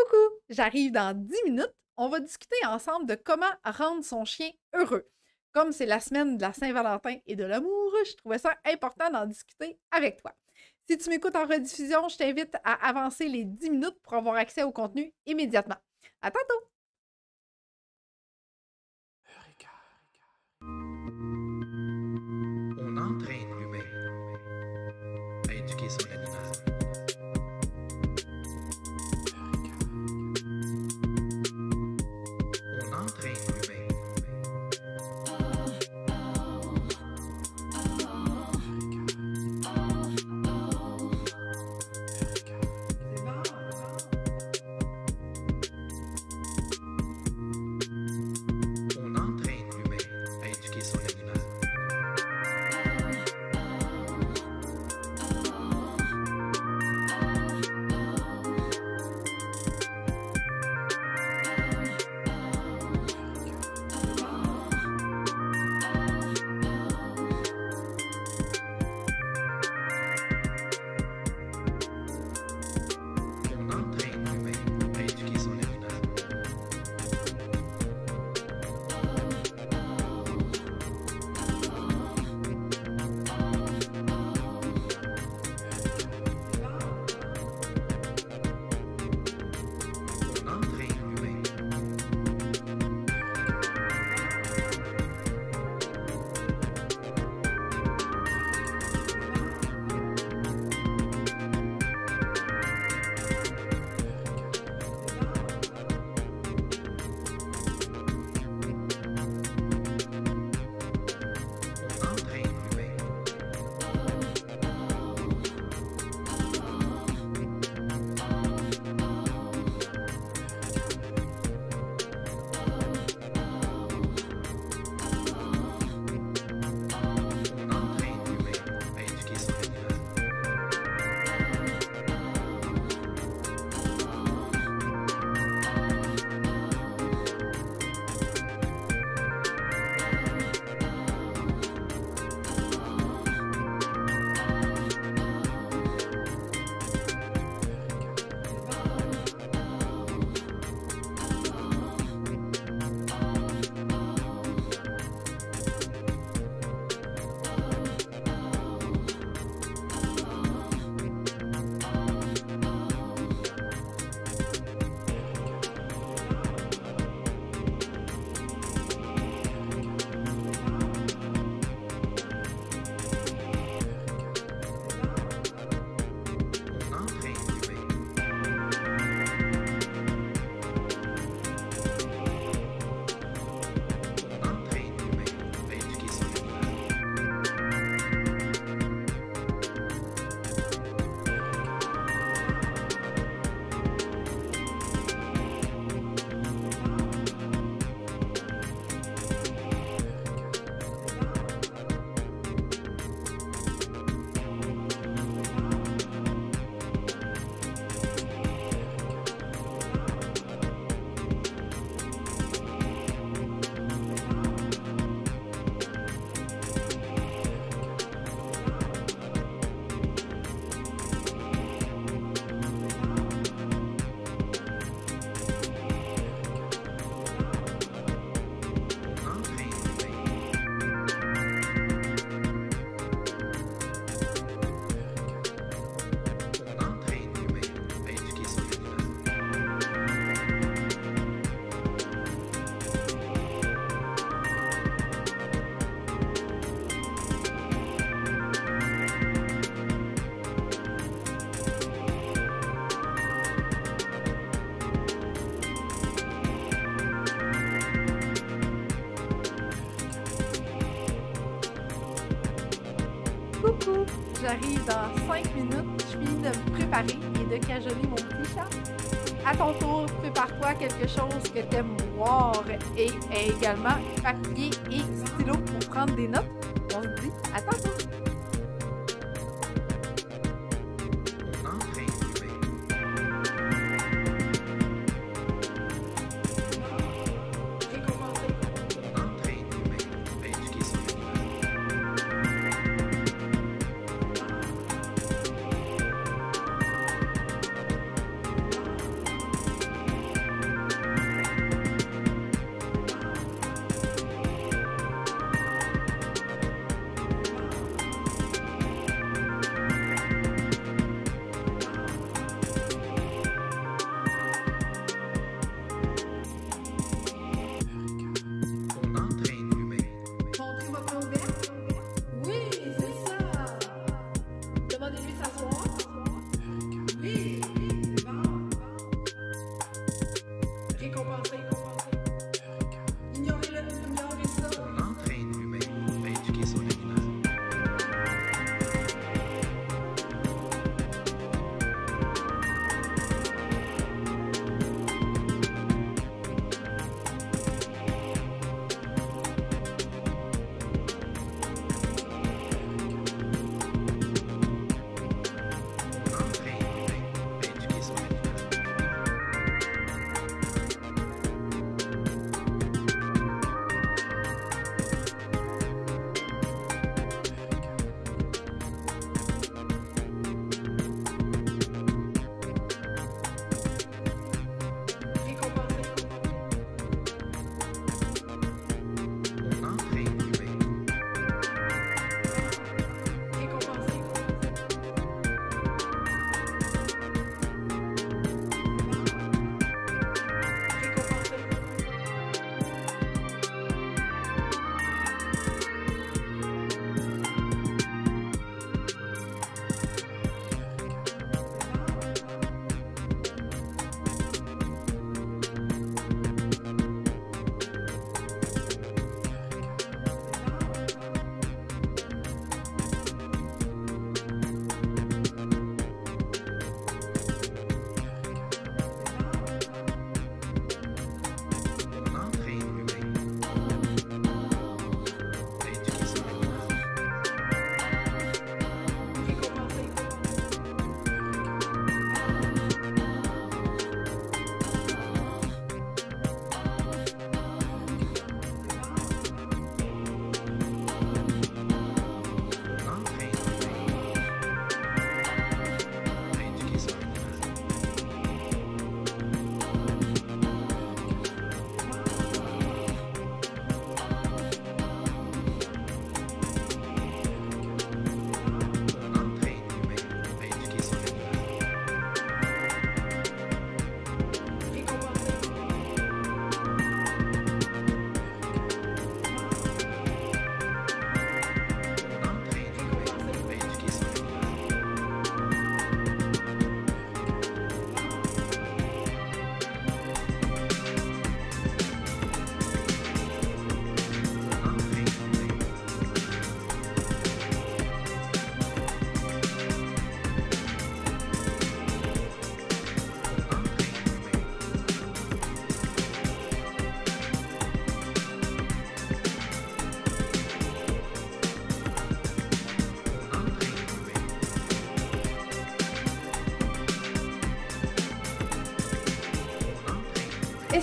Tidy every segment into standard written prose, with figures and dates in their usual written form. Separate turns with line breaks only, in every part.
Coucou, j'arrive dans 10 minutes. On va discuter ensemble de comment rendre son chien heureux. Comme c'est la semaine de la Saint-Valentin et de l'amour, je trouvais ça important d'en discuter avec toi. Si tu m'écoutes en rediffusion, je t'invite à avancer les 10 minutes pour avoir accès au contenu immédiatement. À tantôt!
On entraîne l'humain à éduquer son animal. On entraîne l'humain. On entraîne l'humain à éduquer son animal. On entraîne l'humain à éduquer son animal. On entraîne l'humain. On entraîne l'humain. On entraîne l'humain à éduquer son animal. On entraîne l'humain. On entraîne l'humain à éduquer son animal. On entraîne l'humain. On entraîne l'humain à éduquer son animal.
Coucou, j'arrive dans 5 minutes. Je finis de me préparer et de cajoler mon petit chat. À ton tour, prépare-toi quelque chose que tu aimes voir et également papier et stylo pour prendre des notes. On se dit à tantôt!
On entraîne l'humain. On entraîne l'humain à éduquer son animal.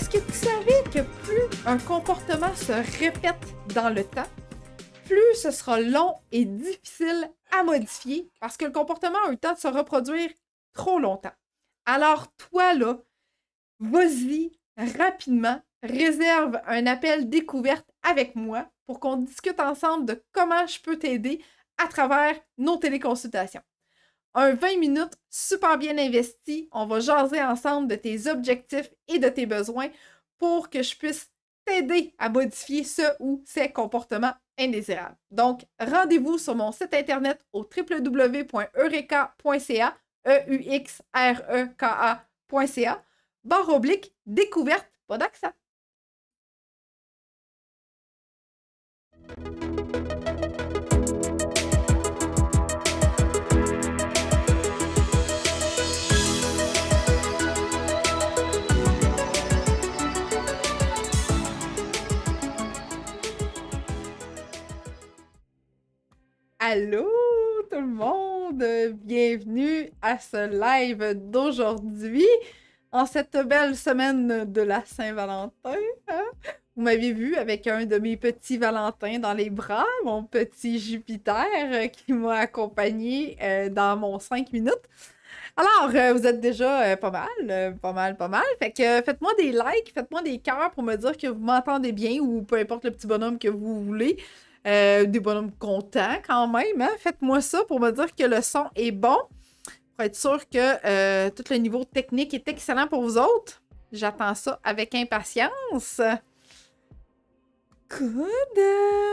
Est-ce que tu savais que plus un comportement se répète dans le temps, plus ce sera long et difficile à modifier parce que le comportement a eu le temps de se reproduire trop longtemps. Alors toi, là, vas-y rapidement, réserve un appel découverte avec moi pour qu'on discute ensemble de comment je peux t'aider à travers nos téléconsultations. Un 20 minutes super bien investi, on va jaser ensemble de tes objectifs et de tes besoins pour que je puisse t'aider à modifier ce ou ces comportements indésirables. Donc, rendez-vous sur mon site internet au www.eureka.ca, EUXREKA.ca, /découverte, pas d'accent. Allô tout le monde! Bienvenue à ce live d'aujourd'hui, en cette belle semaine de la Saint-Valentin. Hein? Vous m'avez vu avec un de mes petits Valentins dans les bras, mon petit Jupiter qui m'a accompagné dans mon 5 minutes. Alors, vous êtes déjà pas mal. Fait que faites-moi des likes, faites-moi des cœurs pour me dire que vous m'entendez bien ou peu importe le petit bonhomme que vous voulez. Des bonhommes contents quand même, hein? Faites-moi ça pour me dire que le son est bon, pour être sûr que tout le niveau technique est excellent pour vous autres. J'attends ça avec impatience. Good.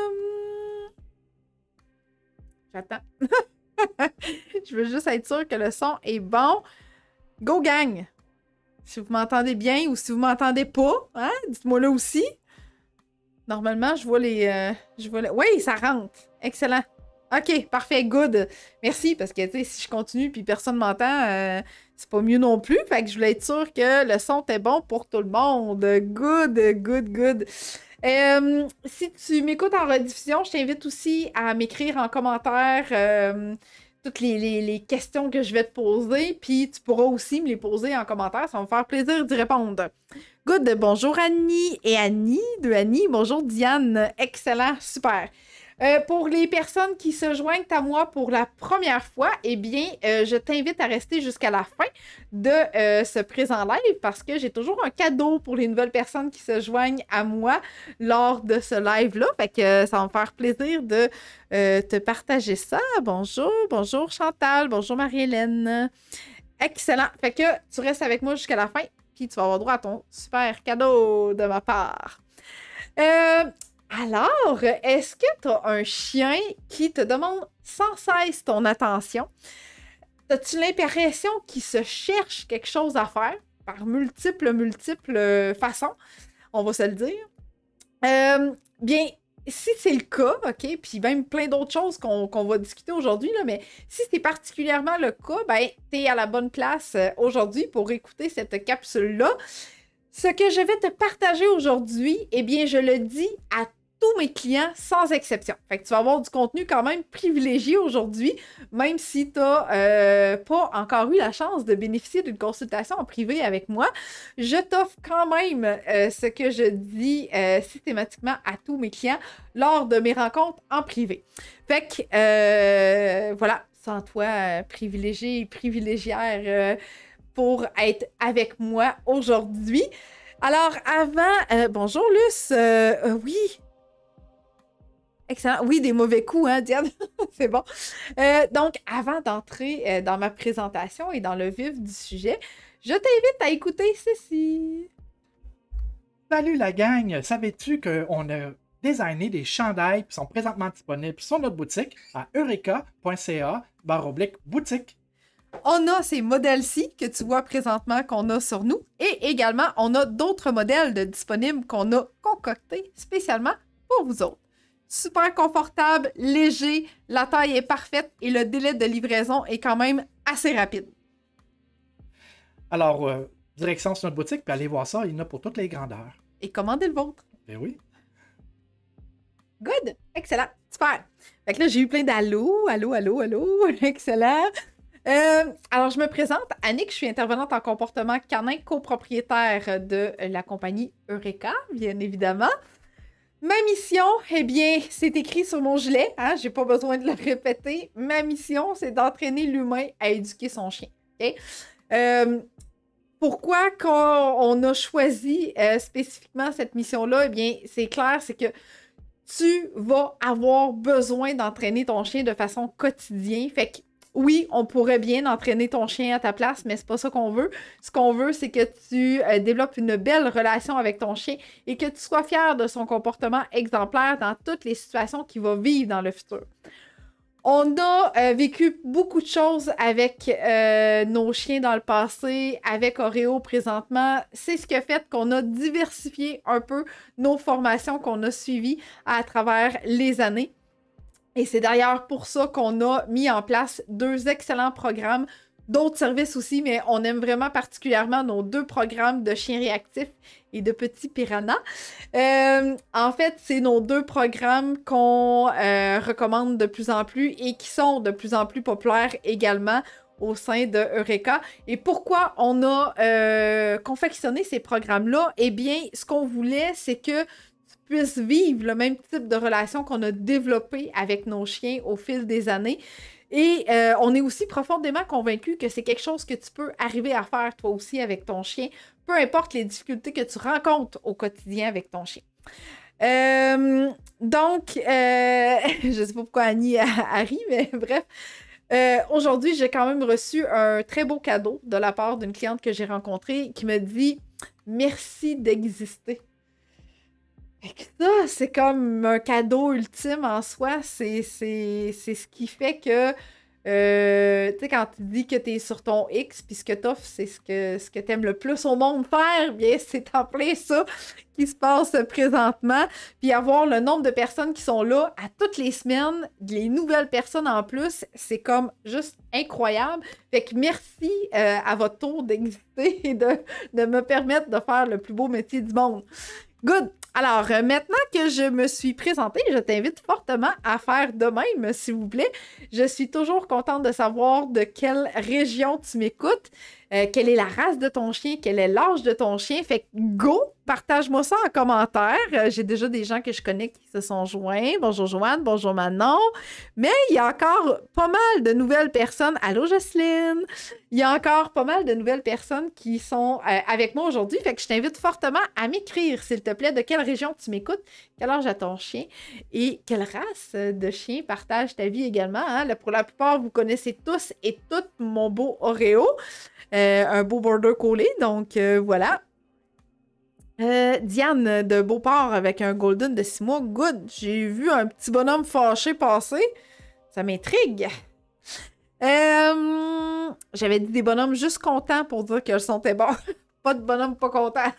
J'attends. Je veux juste être sûr que le son est bon. Go gang! Si vous m'entendez bien ou si vous m'entendez pas, hein? Dites-moi là aussi. Normalement, je vois les... Oui, ça rentre. Excellent. OK, parfait, good. Merci, parce que, tu sais, si je continue puis personne m'entend, c'est pas mieux non plus. Fait que je voulais être sûre que le son était bon pour tout le monde. Good. Si tu m'écoutes en rediffusion, je t'invite aussi à m'écrire en commentaire toutes les questions que je vais te poser, puis tu pourras aussi me les poser en commentaire. Ça va me faire plaisir d'y répondre. Good, bonjour Annie et Annie, de Annie. Bonjour Diane, excellent, super. Pour les personnes qui se joignent à moi pour la première fois, eh bien, je t'invite à rester jusqu'à la fin de ce présent live parce que j'ai toujours un cadeau pour les nouvelles personnes qui se joignent à moi lors de ce live-là. Fait que ça va me faire plaisir de te partager ça. Bonjour Chantal, bonjour Marie-Hélène. Excellent. Fait que tu restes avec moi jusqu'à la fin. Puis tu vas avoir droit à ton super cadeau de ma part. Alors, est-ce que tu as un chien qui te demande sans cesse ton attention? As-tu l'impression qu'il se cherche quelque chose à faire par multiples façons? On va se le dire. Bien, si c'est le cas, OK, puis même plein d'autres choses qu'on va discuter aujourd'hui, là, mais si c'est particulièrement le cas, ben, t'es à la bonne place aujourd'hui pour écouter cette capsule-là. Ce que je vais te partager aujourd'hui, eh bien, je le dis à tous mes clients sans exception. Fait que tu vas avoir du contenu quand même privilégié aujourd'hui, même si tu n'as pas encore eu la chance de bénéficier d'une consultation en privé avec moi. Je t'offre quand même ce que je dis systématiquement à tous mes clients lors de mes rencontres en privé. Fait que voilà, sans toi, privilégié et privilégiaire pour être avec moi aujourd'hui. Alors avant, bonjour Luce, oui. Excellent. Oui, des mauvais coups, hein, Diane? C'est bon. Donc, avant d'entrer dans ma présentation et dans le vif du sujet, je t'invite à écouter ceci.
Salut la gang! Savais-tu qu'on a designé des chandails qui sont présentement disponibles sur notre boutique à eureka.ca/boutique?
On a ces modèles-ci que tu vois présentement qu'on a sur nous et également, on a d'autres modèles disponibles qu'on a concoctés spécialement pour vous autres. Super confortable, léger, la taille est parfaite et le délai de livraison est quand même assez rapide.
Alors, direction sur notre boutique, puis allez voir ça, il y en a pour toutes les grandeurs.
Et commandez le vôtre.
Ben oui.
Good! Excellent! Super! Fait que là, j'ai eu plein d'allô, allô, excellent! Alors, je me présente. Annick, je suis intervenante en comportement canin, copropriétaire de la compagnie Eureka, bien évidemment. Ma mission, eh bien, c'est écrit sur mon gilet, hein, j'ai pas besoin de le répéter. Ma mission, c'est d'entraîner l'humain à éduquer son chien. Okay? Pourquoi on a choisi spécifiquement cette mission-là? Eh bien, c'est clair, c'est que tu vas avoir besoin d'entraîner ton chien de façon quotidienne. Fait que oui, on pourrait bien entraîner ton chien à ta place, mais c'est pas ça qu'on veut. Ce qu'on veut, c'est que tu développes une belle relation avec ton chien et que tu sois fier de son comportement exemplaire dans toutes les situations qu'il va vivre dans le futur. On a vécu beaucoup de choses avec nos chiens dans le passé, avec Oreo présentement. C'est ce qui a fait qu'on a diversifié un peu nos formations qu'on a suivies à travers les années. Et c'est d'ailleurs pour ça qu'on a mis en place 2 excellents programmes, d'autres services aussi, mais on aime vraiment particulièrement nos 2 programmes de chiens réactifs et de petits piranhas. En fait, c'est nos 2 programmes qu'on recommande de plus en plus et qui sont de plus en plus populaires également au sein de Eureka. Et pourquoi on a confectionné ces programmes-là? Eh bien, ce qu'on voulait, c'est que puissent vivre le même type de relation qu'on a développé avec nos chiens au fil des années. Et on est aussi profondément convaincus que c'est quelque chose que tu peux arriver à faire toi aussi avec ton chien, peu importe les difficultés que tu rencontres au quotidien avec ton chien. Donc, je sais pas pourquoi Annie a ri, mais bref. Aujourd'hui, j'ai quand même reçu un très beau cadeau de la part d'une cliente que j'ai rencontrée qui me dit « Merci d'exister ». Fait que ça, c'est comme un cadeau ultime en soi. C'est ce qui fait que, tu sais, quand tu dis que tu es sur ton X, puis ce que t'offres, c'est ce que tu aimes le plus au monde faire, bien, c'est en plein ça qui se passe présentement. Puis avoir le nombre de personnes qui sont là à toutes les semaines, les nouvelles personnes en plus, c'est comme juste incroyable. Fait que merci à votre tour d'exister et de me permettre de faire le plus beau métier du monde. Good! Alors, maintenant que je me suis présentée, je t'invite fortement à faire de même, s'il vous plaît. Je suis toujours contente de savoir de quelle région tu m'écoutes, quelle est la race de ton chien, quel est l'âge de ton chien. Fait que go! Partage-moi ça en commentaire. J'ai déjà des gens que je connais qui se sont joints. Bonjour Joanne, bonjour Manon. Mais il y a encore pas mal de nouvelles personnes. Allô Jocelyne! Il y a encore pas mal de nouvelles personnes qui sont avec moi aujourd'hui. Fait que je t'invite fortement à m'écrire, s'il te plaît, de quelle région tu m'écoutes, quel âge a ton chien et quelle race de chien partage ta vie également. Hein? Là, pour la plupart, vous connaissez tous et toutes mon beau Oreo, un beau border collie. Donc voilà. Diane de Beauport avec un golden de 6 mois. Good! J'ai vu un petit bonhomme fâché passer. Ça m'intrigue. J'avais dit des bonhommes juste contents pour dire que le son était bon. Pas de bonhomme pas content.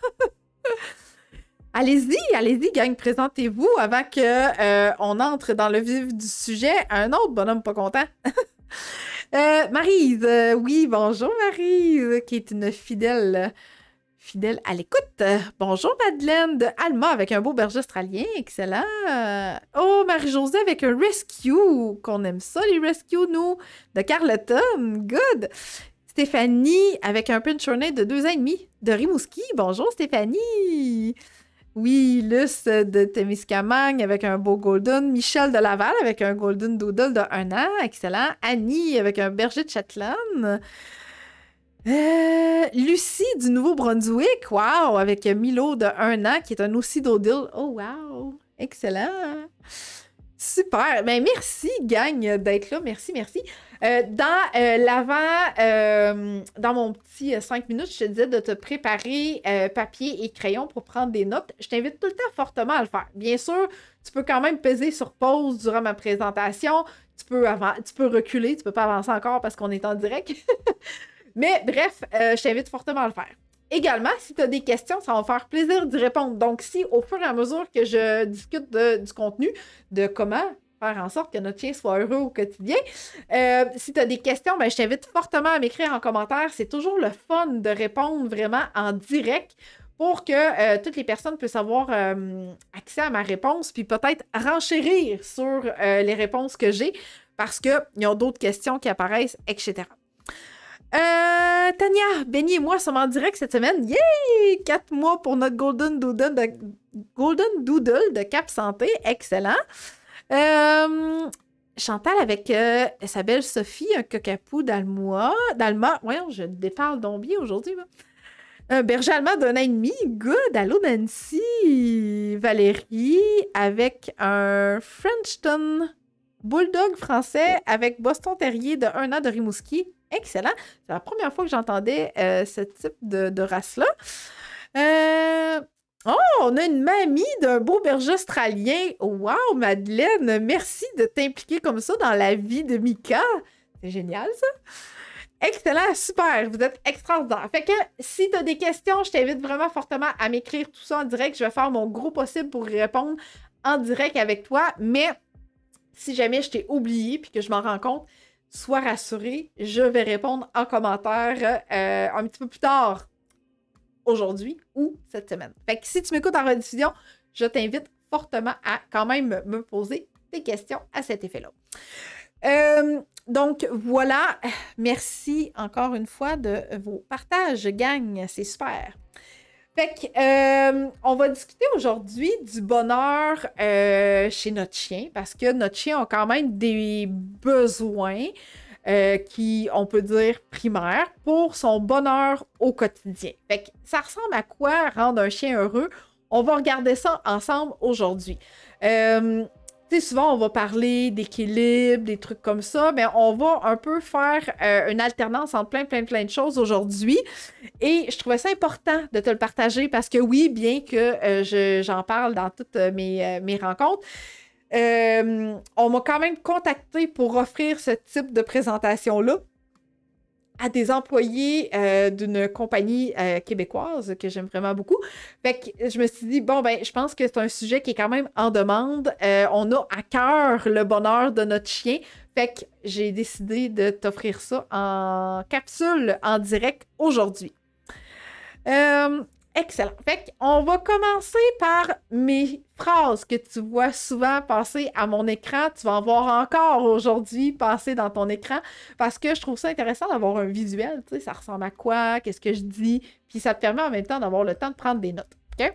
Allez-y, gang, présentez-vous avant qu'on entre dans le vif du sujet. Un autre bonhomme pas content. Maryse, oui, bonjour Maryse, qui est une fidèle à l'écoute. Bonjour Madeleine de Alma avec un beau berger australien, excellent. Oh, Marie-Josée avec un rescue, qu'on aime ça les rescues, nous, de Carleton, good. Stéphanie avec un pinch Shorthair de 2 ans et demi de Rimouski, bonjour Stéphanie. Oui, Luce de Témiscamingue avec un beau golden. Michel de Laval avec un golden doodle de 1 an, excellent. Annie avec un berger de Shetland. Lucie du Nouveau-Brunswick, wow, avec Milo de 1 an, qui est un aussi doodle. Oh, wow, excellent. Super. Ben, merci, gang, d'être là. Merci. Dans mon petit 5 minutes, je te disais de te préparer papier et crayon pour prendre des notes. Je t'invite tout le temps fortement à le faire. Bien sûr, tu peux quand même peser sur pause durant ma présentation. Tu peux reculer, tu peux pas avancer encore parce qu'on est en direct. Mais bref, je t'invite fortement à le faire. Également, si tu as des questions, ça va me faire plaisir d'y répondre. Donc, si au fur et à mesure que je discute du contenu, de comment faire en sorte que notre chien soit heureux au quotidien, si tu as des questions, ben, je t'invite fortement à m'écrire en commentaire. C'est toujours le fun de répondre vraiment en direct pour que toutes les personnes puissent avoir accès à ma réponse, puis peut-être renchérir sur les réponses que j'ai, parce qu'il y a d'autres questions qui apparaissent, etc. Tania, Benny et moi sommes en direct cette semaine. Yay! 4 mois pour notre Golden Doodle de Cap Santé. Excellent. Chantal avec sa belle Sophie, un cockapou d'Alma. Voyons, je déparle donc bien aujourd'hui. Un berger allemand d'un an et demi. Good. Allô, Nancy. Valérie avec un Frenchton Bulldog français avec Boston Terrier de 1 an de Rimouski. Excellent. C'est la première fois que j'entendais ce type de race-là. On a une mamie d'un beau berger australien. Wow, Madeleine, merci de t'impliquer comme ça dans la vie de Mika. C'est génial, ça. Excellent, super, vous êtes extraordinaire. Fait que si tu as des questions, je t'invite vraiment fortement à m'écrire tout ça en direct. Je vais faire mon gros possible pour y répondre en direct avec toi. Mais si jamais je t'ai oublié puis que je m'en rends compte, sois rassuré, je vais répondre en commentaire un petit peu plus tard aujourd'hui ou cette semaine. Fait que si tu m'écoutes en rediffusion, je t'invite fortement à quand même me poser des questions à cet effet-là. Donc, voilà. Merci encore une fois de vos partages, gang. C'est super. Fait que, on va discuter aujourd'hui du bonheur chez notre chien parce que notre chien a quand même des besoins qui, on peut dire, primaires pour son bonheur au quotidien. Fait que ça ressemble à quoi rendre un chien heureux? On va regarder ça ensemble aujourd'hui. Tu sais, souvent, on va parler d'équilibre, des trucs comme ça, mais on va un peu faire une alternance entre plein de choses aujourd'hui. Et je trouvais ça important de te le partager parce que oui, bien que j'en parle dans toutes mes rencontres, on m'a quand même contacté pour offrir ce type de présentation-là à des employés d'une compagnie québécoise que j'aime vraiment beaucoup. Fait que je me suis dit, bon, ben, je pense que c'est un sujet qui est quand même en demande. On a à cœur le bonheur de notre chien. Fait que j'ai décidé de t'offrir ça en capsule, en direct aujourd'hui. Excellent. Fait qu'on va commencer par mes phrases que tu vois souvent passer à mon écran. Tu vas en voir encore aujourd'hui passer dans ton écran parce que je trouve ça intéressant d'avoir un visuel. Tu sais, ça ressemble à quoi? Qu'est-ce que je dis? Puis ça te permet en même temps d'avoir le temps de prendre des notes. OK?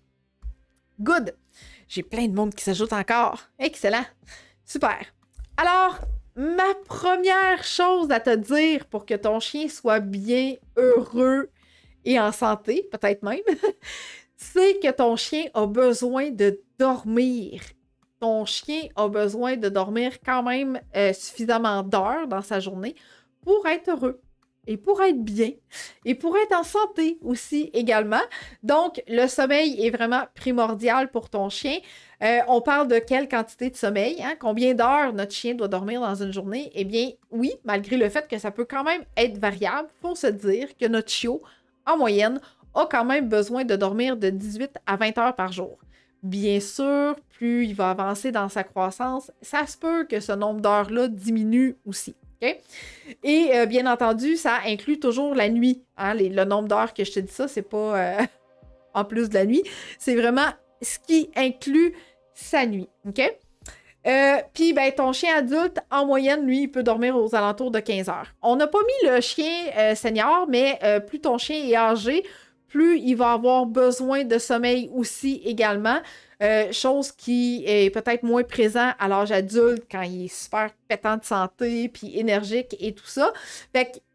Good. J'ai plein de monde qui s'ajoute encore. Excellent. Super. Alors, ma première chose à te dire pour que ton chien soit bien heureux et en santé, peut-être même, c'est que ton chien a besoin de dormir. Ton chien a besoin de dormir quand même suffisamment d'heures dans sa journée pour être heureux et pour être bien et pour être en santé aussi également. Donc, le sommeil est vraiment primordial pour ton chien. On parle de quelle quantité de sommeil, hein? Combien d'heures notre chien doit dormir dans une journée? Eh bien, oui, malgré le fait que ça peut quand même être variable, il faut se dire que notre chiot, en moyenne, a quand même besoin de dormir de 18 à 20 heures par jour. Bien sûr, plus il va avancer dans sa croissance, ça se peut que ce nombre d'heures-là diminue aussi. Okay? Et bien entendu, ça inclut toujours la nuit. Hein? Le nombre d'heures que je te dis ça, c'est pas en plus de la nuit. C'est vraiment ce qui inclut sa nuit. OK? Puis, ben, ton chien adulte, en moyenne, lui, il peut dormir aux alentours de 15 heures. On n'a pas mis le chien senior, mais plus ton chien est âgé, plus il va avoir besoin de sommeil aussi également. Chose qui est peut-être moins présent à l'âge adulte quand il est super pétant de santé, puis énergique et tout ça. Fait que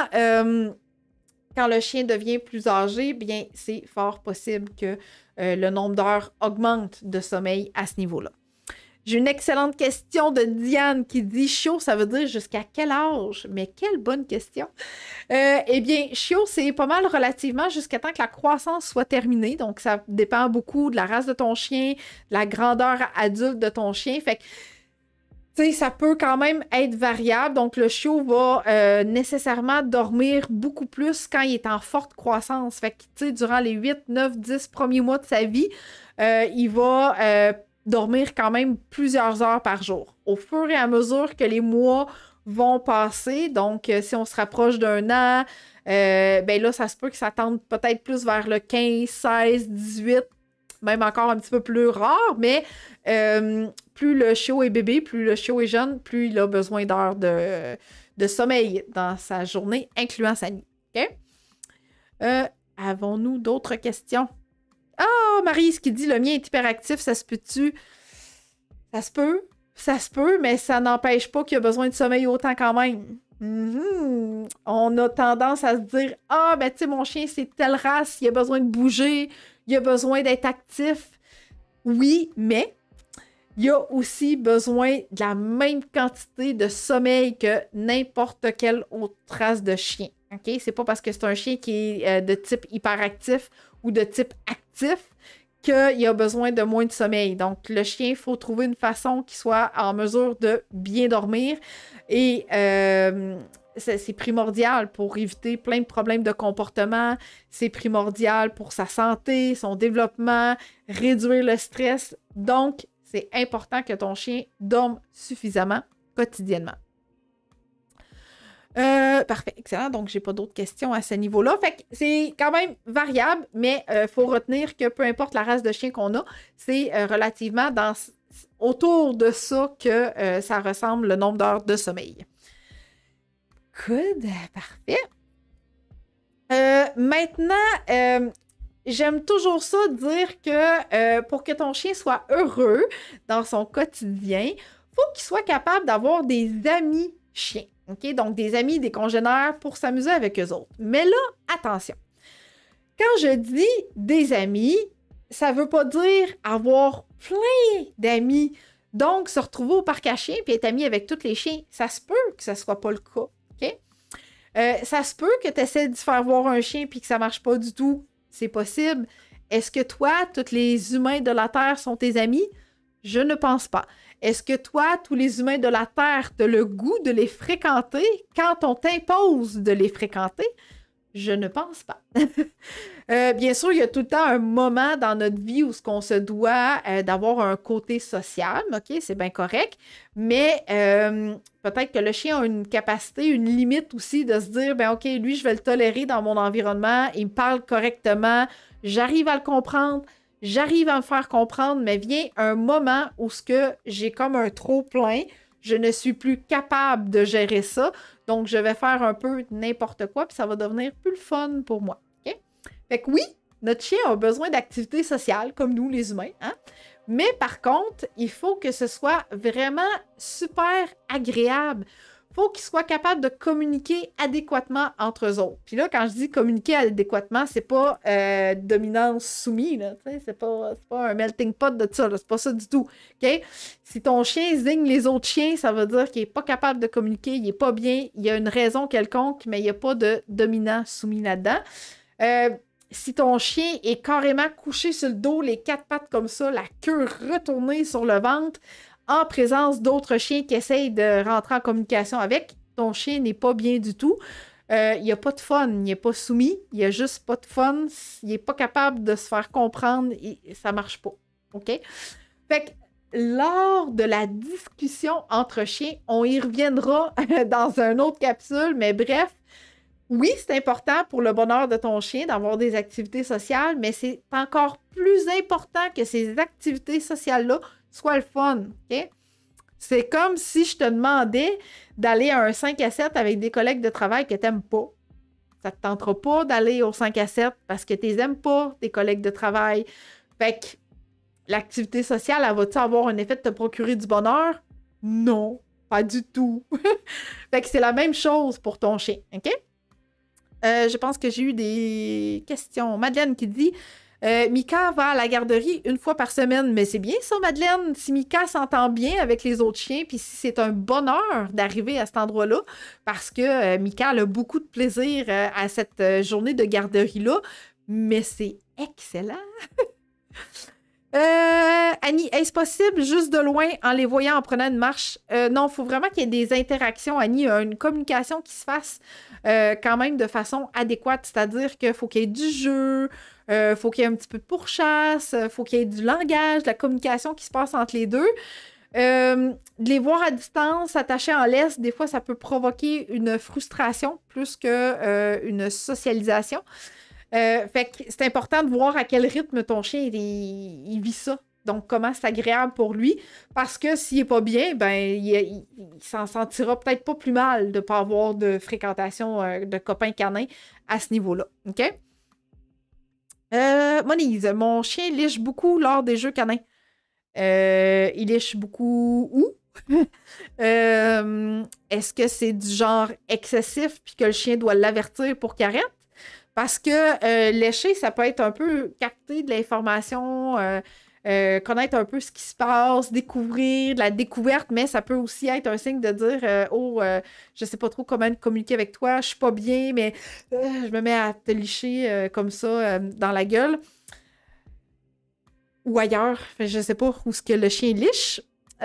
quand le chien devient plus âgé, bien, c'est fort possible que le nombre d'heures augmente de sommeil à ce niveau-là. J'ai une excellente question de Diane qui dit « Chiot, ça veut dire jusqu'à quel âge? » Mais quelle bonne question! Eh bien, chiot, c'est pas mal relativement jusqu'à temps que la croissance soit terminée. Donc, ça dépend beaucoup de la race de ton chien, de la grandeur adulte de ton chien. Fait que, tu sais, ça peut quand même être variable. Donc, le chiot va nécessairement dormir beaucoup plus quand il est en forte croissance. Fait que, tu sais, durant les 8, 9, 10 premiers mois de sa vie, il va dormir quand même plusieurs heures par jour. Au fur et à mesure que les mois vont passer, donc si on se rapproche d'un an, ben là, ça se peut que ça tende peut-être plus vers le 15, 16, 18, même encore un petit peu plus rare, mais plus le chiot est bébé, plus le chiot est jeune, plus il a besoin d'heures de sommeil dans sa journée, incluant sa nuit. OK? Avons-nous d'autres questions? Ah, Maryse qui dit « Le mien est hyperactif, ça se peut-tu? » Ça se peut, mais ça n'empêche pas qu'il a besoin de sommeil autant quand même. On a tendance à se dire « Ah, ben tu sais, mon chien, c'est telle race, il a besoin de bouger, il a besoin d'être actif. » Oui, mais il a aussi besoin de la même quantité de sommeil que n'importe quelle autre race de chien. OK? C'est pas parce que c'est un chien qui est de type hyperactif ou de type actif qu'il a besoin de moins de sommeil. Donc, le chien, il faut trouver une façon qu'il soit en mesure de bien dormir. Et c'est primordial pour éviter plein de problèmes de comportement. C'est primordial pour sa santé, son développement, réduire le stress. Donc, c'est important que ton chien dorme suffisamment quotidiennement. Parfait, excellent. Donc, j'ai pas d'autres questions à ce niveau-là. Fait que c'est quand même variable, mais il faut retenir que peu importe la race de chien qu'on a, c'est relativement autour de ça que ça ressemble le nombre d'heures de sommeil. Good, parfait. Maintenant, j'aime toujours ça dire que pour que ton chien soit heureux dans son quotidien, il faut qu'il soit capable d'avoir des amis chiens. OK? Donc, des amis, des congénères pour s'amuser avec eux autres. Mais là, attention. Quand je dis des amis, ça ne veut pas dire avoir plein d'amis. Donc, se retrouver au parc à chiens et être ami avec tous les chiens, ça se peut que ça ne soit pas le cas. OK? Ça se peut que tu essaies de faire voir un chien et que ça ne marche pas du tout. C'est possible. Est-ce que toi, tous les humains de la Terre sont tes amis? Je ne pense pas. Est-ce que toi, tous les humains de la Terre, tu as le goût de les fréquenter quand on t'impose de les fréquenter? Je ne pense pas. Bien sûr, il y a tout le temps un moment dans notre vie où on se doit d'avoir un côté social, OK? C'est bien correct, mais peut-être que le chien a une capacité, une limite aussi de se dire, ben OK, lui, je vais le tolérer dans mon environnement, il me parle correctement, j'arrive à le comprendre, j'arrive à me faire comprendre, mais vient un moment où j'ai comme un trop-plein, je ne suis plus capable de gérer ça, donc je vais faire un peu n'importe quoi, puis ça va devenir plus le fun pour moi. Okay? Fait que oui, notre chien a besoin d'activités sociales, comme nous les humains, hein? Mais par contre, il faut que ce soit vraiment super agréable. Il faut qu'ils soient capables de communiquer adéquatement entre eux autres. Puis là, quand je dis communiquer adéquatement, c'est pas dominance-soumis, là, c'est pas un melting pot de ça, c'est pas ça du tout. Okay? Si ton chien zigne les autres chiens, ça veut dire qu'il n'est pas capable de communiquer, il n'est pas bien, il y a une raison quelconque, mais il n'y a pas de dominant-soumis là-dedans. Si ton chien est carrément couché sur le dos, les quatre pattes comme ça, la queue retournée sur le ventre, en présence d'autres chiens qui essayent de rentrer en communication avec, ton chien n'est pas bien du tout. Il n'y a pas de fun, il n'est pas soumis, il n'y a juste pas de fun, il n'est pas capable de se faire comprendre, et ça ne marche pas. OK? Fait que lors de la discussion entre chiens, on y reviendra dans une autre capsule, mais bref, oui, c'est important pour le bonheur de ton chien d'avoir des activités sociales, mais c'est encore plus important que ces activités sociales-là soient le fun, OK? C'est comme si je te demandais d'aller à un 5 à 7 avec des collègues de travail que tu n'aimes pas. Ça ne te tentera pas d'aller au 5 à 7 parce que tu les aimes pas, tes collègues de travail. Fait que l'activité sociale, elle va-tu avoir un effet de te procurer du bonheur? Non, pas du tout. Fait que c'est la même chose pour ton chien, OK? Je pense que j'ai eu des questions. Madeleine qui dit Mika va à la garderie une fois par semaine. Mais c'est bien ça, Madeleine. Si Mika s'entend bien avec les autres chiens, puis si c'est un bonheur d'arriver à cet endroit-là, parce que Mika a beaucoup de plaisir à cette journée de garderie-là, mais c'est excellent. Annie, est-ce possible juste de loin en les voyant en prenant une marche? Non, il faut vraiment qu'il y ait des interactions, Annie, une communication qui se fasse quand même de façon adéquate, c'est-à-dire qu'il faut qu'il y ait du jeu, faut qu'il y ait un petit peu de pourchasse, faut qu'il y ait du langage, de la communication qui se passe entre les deux. De les voir à distance, attachés en laisse, des fois, ça peut provoquer une frustration plus qu'une socialisation. Fait que c'est important de voir à quel rythme ton chien il vit ça. Donc, comment c'est agréable pour lui. Parce que s'il n'est pas bien, ben, il s'en sentira peut-être pas plus mal de ne pas avoir de fréquentation de copains canins à ce niveau-là. OK? Monise, mon chien liche beaucoup lors des jeux canins. Il liche beaucoup où? Est-ce que c'est du genre excessif puis que le chien doit l'avertir pour qu'il arrête? Parce que lécher, ça peut être un peu capter de l'information, connaître un peu ce qui se passe, découvrir de la découverte, mais ça peut aussi être un signe de dire je sais pas trop comment communiquer avec toi, je suis pas bien, mais je me mets à te licher comme ça dans la gueule. Ou ailleurs, je sais pas où est-ce que le chien liche.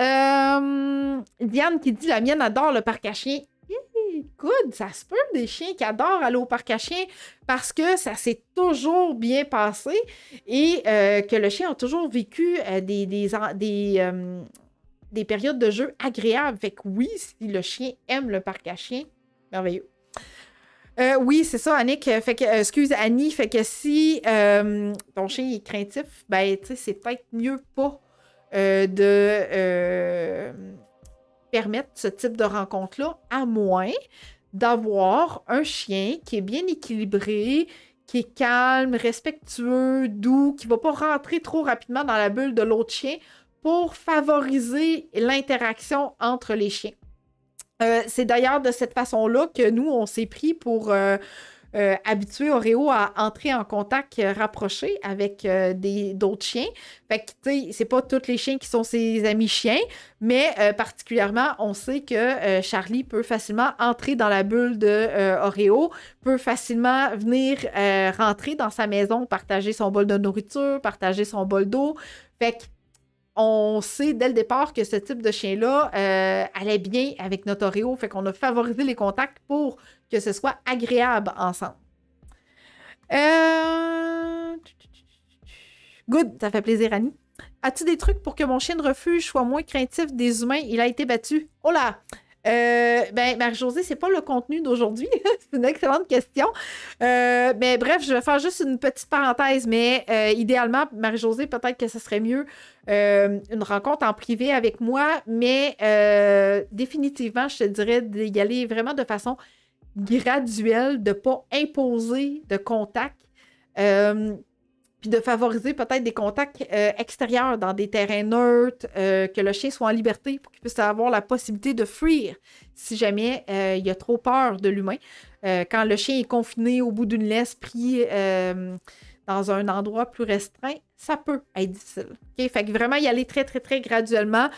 Diane qui dit la mienne adore le parc à chiens. Good, ça se peut des chiens qui adorent aller au parc à chiens parce que ça s'est toujours bien passé et que le chien a toujours vécu des périodes de jeu agréables. Fait que oui, si le chien aime le parc à chiens, merveilleux. Oui, c'est ça, Annick. Fait que, excuse Annie, fait que si ton chien est craintif, ben, tu sais, c'est peut-être mieux pas de permettre ce type de rencontre-là, à moins d'avoir un chien qui est bien équilibré, qui est calme, respectueux, doux, qui ne va pas rentrer trop rapidement dans la bulle de l'autre chien pour favoriser l'interaction entre les chiens. C'est d'ailleurs de cette façon-là que nous, on s'est pris pour habituer Oreo à entrer en contact rapproché avec d'autres chiens. Fait que, tu sais, c'est pas tous les chiens qui sont ses amis chiens, mais particulièrement, on sait que Charlie peut facilement entrer dans la bulle de Oreo, peut facilement venir rentrer dans sa maison, partager son bol de nourriture, partager son bol d'eau. Fait que on sait dès le départ que ce type de chien-là allait bien avec notre Oreo. Fait qu'on a favorisé les contacts pour que ce soit agréable ensemble. Good, ça fait plaisir, Annie. As-tu des trucs pour que mon chien de refuge soit moins craintif des humains? Il a été battu. Oh là! Ben, Marie-Josée, c'est pas le contenu d'aujourd'hui. C'est une excellente question. Mais bref, je vais faire juste une petite parenthèse, mais idéalement, Marie-Josée, peut-être que ce serait mieux une rencontre en privé avec moi, mais définitivement, je te dirais d'y aller vraiment de façon graduelle, de ne pas imposer de contact. Puis de favoriser peut-être des contacts extérieurs dans des terrains neutres, que le chien soit en liberté pour qu'il puisse avoir la possibilité de fuir si jamais il a trop peur de l'humain. Quand le chien est confiné au bout d'une laisse, pris dans un endroit plus restreint, ça peut être difficile. Okay? Fait que vraiment y aller très, très, très graduellement.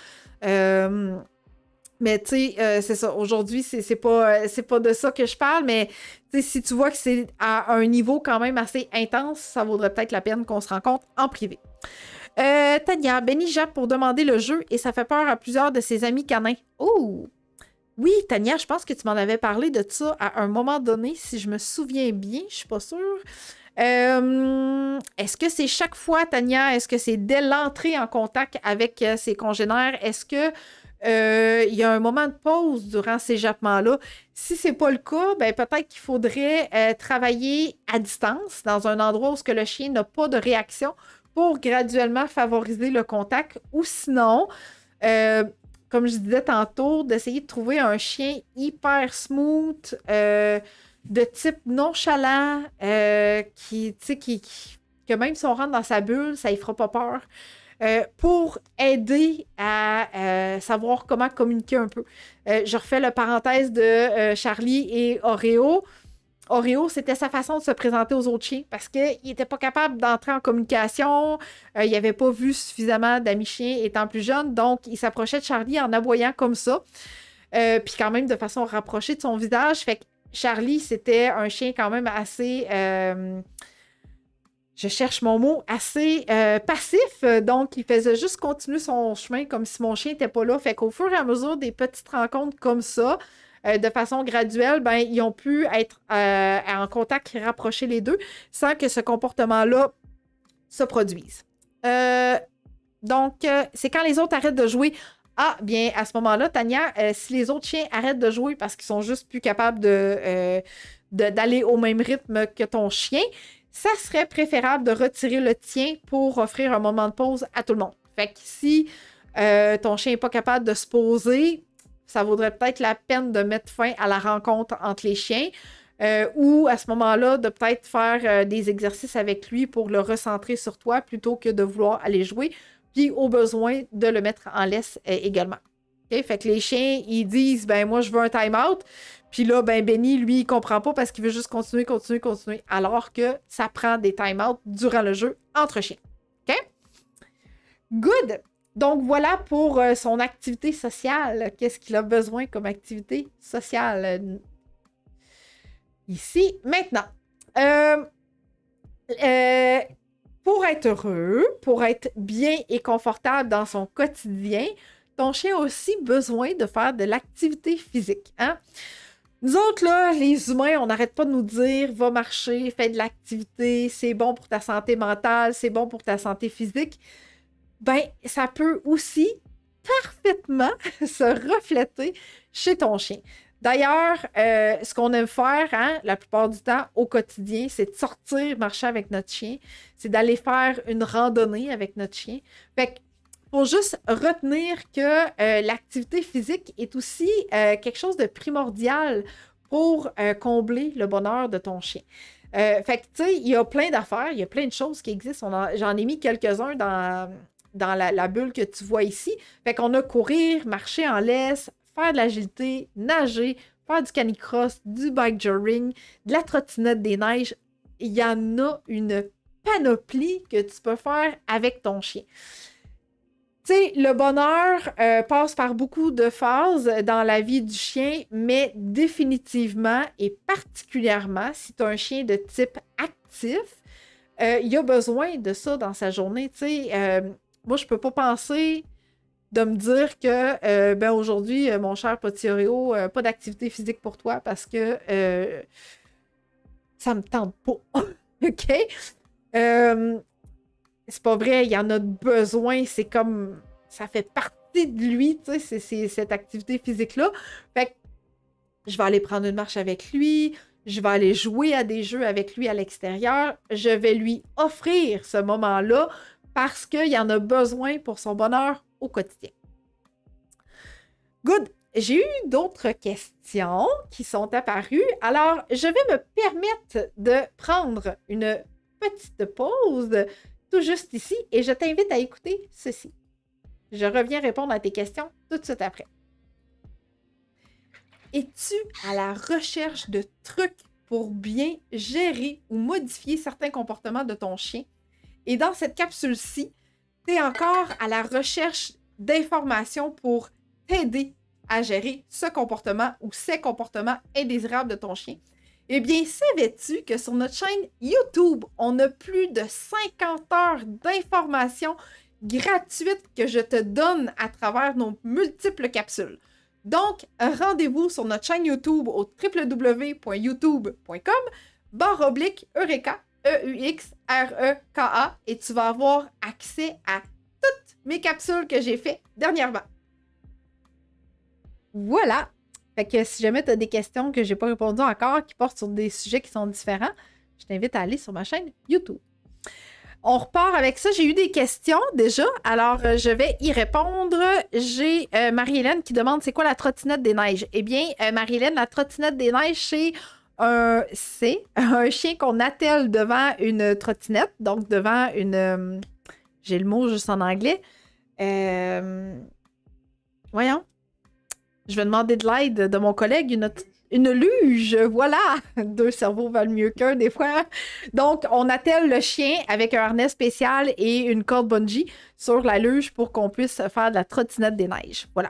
Mais tu sais, c'est ça. Aujourd'hui, c'est pas de ça que je parle, mais si tu vois que c'est à un niveau quand même assez intense, ça vaudrait peut-être la peine qu'on se rencontre en privé. Tania, Benny jappe pour demander le jeu et ça fait peur à plusieurs de ses amis canins. Oh! Oui, Tania, je pense que tu m'en avais parlé de ça à un moment donné, si je me souviens bien, je suis pas sûre. Est-ce que c'est chaque fois, Tania? Est-ce que c'est dès l'entrée en contact avec ses congénères? Est-ce que il y a un moment de pause durant ces jappements-là? Si ce n'est pas le cas, ben, peut-être qu'il faudrait travailler à distance, dans un endroit où ce que le chien n'a pas de réaction pour graduellement favoriser le contact. Ou sinon, comme je disais tantôt, d'essayer de trouver un chien hyper smooth, de type nonchalant, que même si on rentre dans sa bulle, ça ne fera pas peur. Pour aider à savoir comment communiquer un peu. Je refais la parenthèse de Charlie et Oreo. Oreo, c'était sa façon de se présenter aux autres chiens parce qu'il n'était pas capable d'entrer en communication. Il n'avait pas vu suffisamment d'amis chiens étant plus jeune, donc il s'approchait de Charlie en aboyant comme ça. Puis quand même de façon rapprochée de son visage. Fait que Charlie, c'était un chien quand même assez... je cherche mon mot, assez passif. Donc, il faisait juste continuer son chemin comme si mon chien n'était pas là. Fait qu'au fur et à mesure des petites rencontres comme ça, de façon graduelle, ben, ils ont pu être en contact rapproché les deux sans que ce comportement-là se produise. Donc, c'est quand les autres arrêtent de jouer. Ah, bien, à ce moment-là, Tania, si les autres chiens arrêtent de jouer parce qu'ils sont juste plus capables d'aller au même rythme que ton chien, ça serait préférable de retirer le tien pour offrir un moment de pause à tout le monde. Fait que si ton chien n'est pas capable de se poser, ça vaudrait peut-être la peine de mettre fin à la rencontre entre les chiens ou à ce moment-là, de peut-être faire des exercices avec lui pour le recentrer sur toi plutôt que de vouloir aller jouer, puis au besoin de le mettre en laisse également. Okay? Fait que les chiens, ils disent, ben moi, je veux un time-out. Puis là, ben Benny, lui, il comprend pas parce qu'il veut juste continuer, alors que ça prend des time-out durant le jeu entre chiens. OK? Good! Donc, voilà pour son activité sociale. Qu'est-ce qu'il a besoin comme activité sociale? Ici, maintenant. Pour être heureux, pour être bien et confortable dans son quotidien, ton chien a aussi besoin de faire de l'activité physique. Hein? Nous autres, là, les humains, on n'arrête pas de nous dire « va marcher, fais de l'activité, c'est bon pour ta santé mentale, c'est bon pour ta santé physique ». Ben, ça peut aussi parfaitement se refléter chez ton chien. D'ailleurs, ce qu'on aime faire, hein, la plupart du temps, au quotidien, c'est de sortir, marcher avec notre chien. C'est d'aller faire une randonnée avec notre chien. Fait que, faut juste retenir que l'activité physique est aussi quelque chose de primordial pour combler le bonheur de ton chien. Fait que, tu sais, il y a plein d'affaires, il y a plein de choses qui existent. J'en ai mis quelques-uns dans la bulle que tu vois ici. Fait qu'on a courir, marcher en laisse, faire de l'agilité, nager, faire du canicross, du bike jogging, de la trottinette des neiges. Il y en a une panoplie que tu peux faire avec ton chien. Tu sais, le bonheur passe par beaucoup de phases dans la vie du chien, mais définitivement et particulièrement si tu as un chien de type actif, il a besoin de ça dans sa journée. Tu sais, moi, je peux pas penser de me dire que ben aujourd'hui, mon cher petit Oreo, pas d'activité physique pour toi parce que ça me tente pas. OK? C'est pas vrai, il y en a besoin, c'est comme, ça fait partie de lui, tu sais, c'est cette activité physique-là. Fait que je vais aller prendre une marche avec lui, je vais aller jouer à des jeux avec lui à l'extérieur, je vais lui offrir ce moment-là parce qu'il y en a besoin pour son bonheur au quotidien. Good! J'ai eu d'autres questions qui sont apparues, alors je vais me permettre de prendre une petite pause tout juste ici et je t'invite à écouter ceci. Je reviens répondre à tes questions tout de suite après. Es-tu à la recherche de trucs pour bien gérer ou modifier certains comportements de ton chien? Et dans cette capsule-ci, tu es encore à la recherche d'informations pour t'aider à gérer ce comportement ou ces comportements indésirables de ton chien. Eh bien, savais-tu que sur notre chaîne YouTube, on a plus de 50 heures d'informations gratuites que je te donne à travers nos multiples capsules. Donc, rendez-vous sur notre chaîne YouTube au www.youtube.com/Eureka, EUXREKA, et tu vas avoir accès à toutes mes capsules que j'ai faites dernièrement. Voilà! Fait que si jamais tu as des questions que j'ai pas répondu encore, qui portent sur des sujets qui sont différents, je t'invite à aller sur ma chaîne YouTube. On repart avec ça. J'ai eu des questions déjà, alors je vais y répondre. J'ai Marie-Hélène qui demande c'est quoi la trottinette des neiges? Eh bien, Marie-Hélène, la trottinette des neiges, c'est un chien qu'on attelle devant une trottinette, donc devant une... j'ai le mot juste en anglais. Voyons. Je vais demander de l'aide de mon collègue, une luge, voilà! 2 cerveaux valent mieux qu'un des fois. Donc, on attelle le chien avec un harnais spécial et une corde bungee sur la luge pour qu'on puisse faire de la trottinette des neiges. Voilà.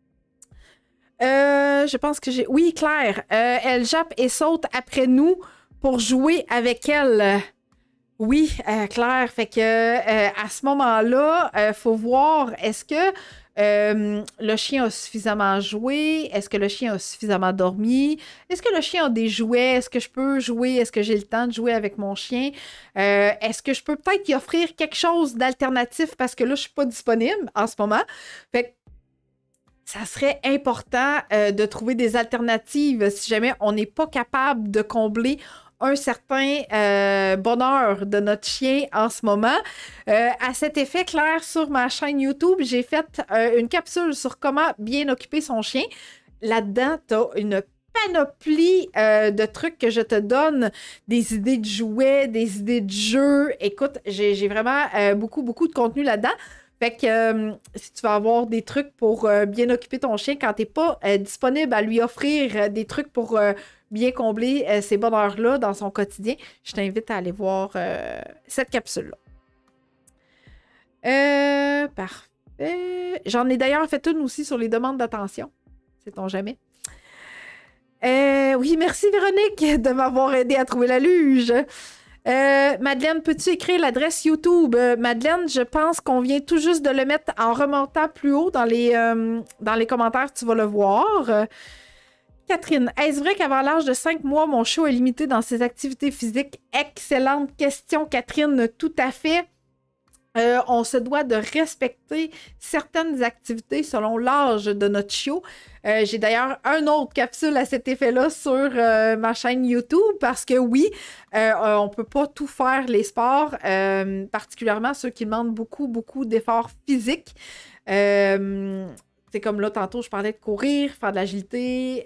Je pense que j'ai... Oui, Claire, elle jappe et saute après nous pour jouer avec elle. Oui, Claire, fait que à ce moment-là, faut voir, est-ce que le chien a suffisamment joué? Est-ce que le chien a suffisamment dormi? Est-ce que le chien a des jouets? Est-ce que je peux jouer? Est-ce que j'ai le temps de jouer avec mon chien? Est-ce que je peux peut-être y offrir quelque chose d'alternatif parce que là, je suis pas disponible en ce moment? Fait que ça serait important de trouver des alternatives si jamais on n'est pas capable de combler un certain bonheur de notre chien en ce moment. À cet effet, Claire, sur ma chaîne YouTube, j'ai fait une capsule sur comment bien occuper son chien. Là-dedans, tu as une panoplie de trucs que je te donne, des idées de jouets, des idées de jeux. Écoute, j'ai vraiment beaucoup de contenu là-dedans. Fait que si tu vas avoir des trucs pour bien occuper ton chien quand tu n'es pas disponible à lui offrir des trucs pour bien combler ces bonheurs-là dans son quotidien, je t'invite à aller voir cette capsule-là. Parfait. J'en ai d'ailleurs fait une aussi sur les demandes d'attention. Sait-on jamais? Oui, merci Véronique de m'avoir aidé à trouver la luge. Madeleine, peux-tu écrire l'adresse YouTube? Madeleine, je pense qu'on vient tout juste de le mettre en remontant plus haut dans les commentaires, tu vas le voir. Catherine, est-ce vrai qu'avant l'âge de 5 mois, mon chiot est limité dans ses activités physiques? Excellente question, Catherine, tout à fait. On se doit de respecter certaines activités selon l'âge de notre chiot. J'ai d'ailleurs une autre capsule à cet effet-là sur ma chaîne YouTube parce que oui, on ne peut pas tout faire les sports, particulièrement ceux qui demandent beaucoup d'efforts physiques. C'est comme là, tantôt, je parlais de courir, faire de l'agilité,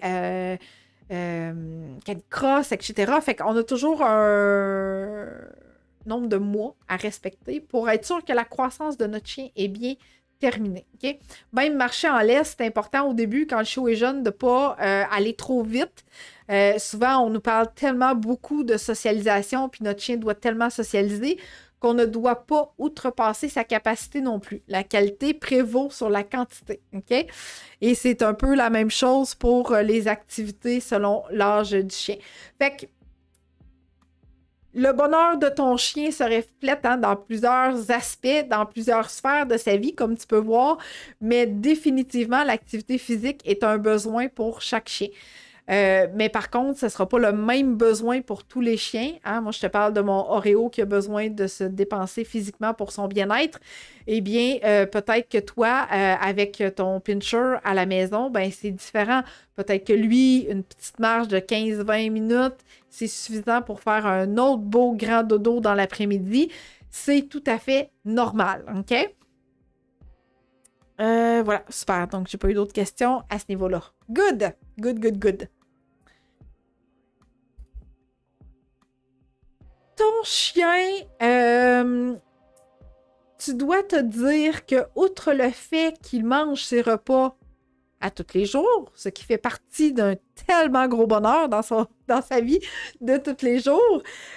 canicross, etc. Fait qu'on a toujours un nombre de mois à respecter pour être sûr que la croissance de notre chien est bien terminée. Okay? Même marcher en laisse, c'est important au début, quand le chiot est jeune, de ne pas aller trop vite. Souvent, on nous parle tellement beaucoup de socialisation, puis notre chien doit tellement socialiser qu'on ne doit pas outrepasser sa capacité non plus. La qualité prévaut sur la quantité. Okay? Et c'est un peu la même chose pour les activités selon l'âge du chien. Fait que le bonheur de ton chien se reflète dans plusieurs aspects, dans plusieurs sphères de sa vie, comme tu peux voir, mais définitivement, l'activité physique est un besoin pour chaque chien. Mais par contre, ce ne sera pas le même besoin pour tous les chiens. Hein? Moi, je te parle de mon Oreo qui a besoin de se dépenser physiquement pour son bien-être. Eh bien, peut-être que toi, avec ton pincher à la maison, ben c'est différent. Peut-être que lui, une petite marche de 15-20 minutes, c'est suffisant pour faire un autre beau grand dodo dans l'après-midi. C'est tout à fait normal, OK? Voilà, super. Donc, j'ai pas eu d'autres questions à ce niveau-là. Good! Good. Ton chien, tu dois te dire que, outre le fait qu'il mange ses repas à tous les jours, ce qui fait partie d'un tellement gros bonheur dans sa vie de tous les jours,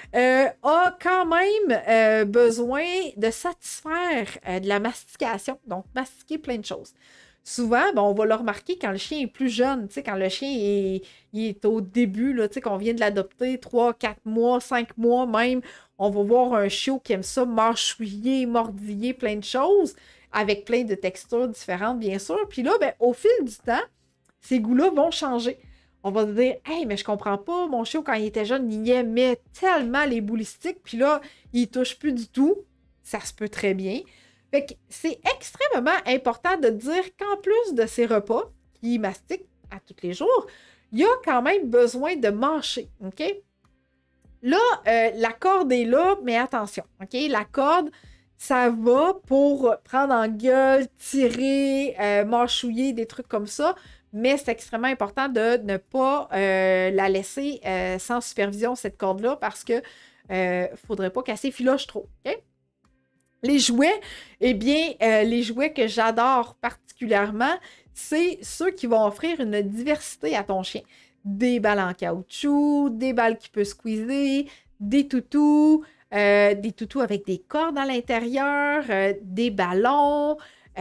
a quand même besoin de satisfaire de la mastication, donc mastiquer plein de choses. Souvent, on va le remarquer quand le chien est plus jeune, quand le chien est au début, là, qu'on vient de l'adopter, 3, 4 mois, 5 mois même, on va voir un chiot qui aime ça mâchouiller, mordiller plein de choses, avec plein de textures différentes, bien sûr. Puis là, au fil du temps, ces goûts-là vont changer. On va se dire, « Hey, mais je comprends pas, mon chiot, quand il était jeune, il aimait tellement les boulistiques, puis là, il touche plus du tout. » Ça se peut très bien. Fait que c'est extrêmement important de dire qu'en plus de ces repas qu'il mastique à tous les jours, il a quand même besoin de mâcher, OK? Là, la corde est là, mais attention, OK? La corde, ça va pour prendre en gueule, tirer, mâchouiller, des trucs comme ça, mais c'est extrêmement important de ne pas la laisser sans supervision, cette corde-là, parce que faudrait pas qu'elle s'effiloche trop, OK? Les jouets, eh bien, les jouets que j'adore particulièrement, c'est ceux qui vont offrir une diversité à ton chien. Des balles en caoutchouc, des balles qui peuvent squeezer, des toutous avec des cordes à l'intérieur, des ballons.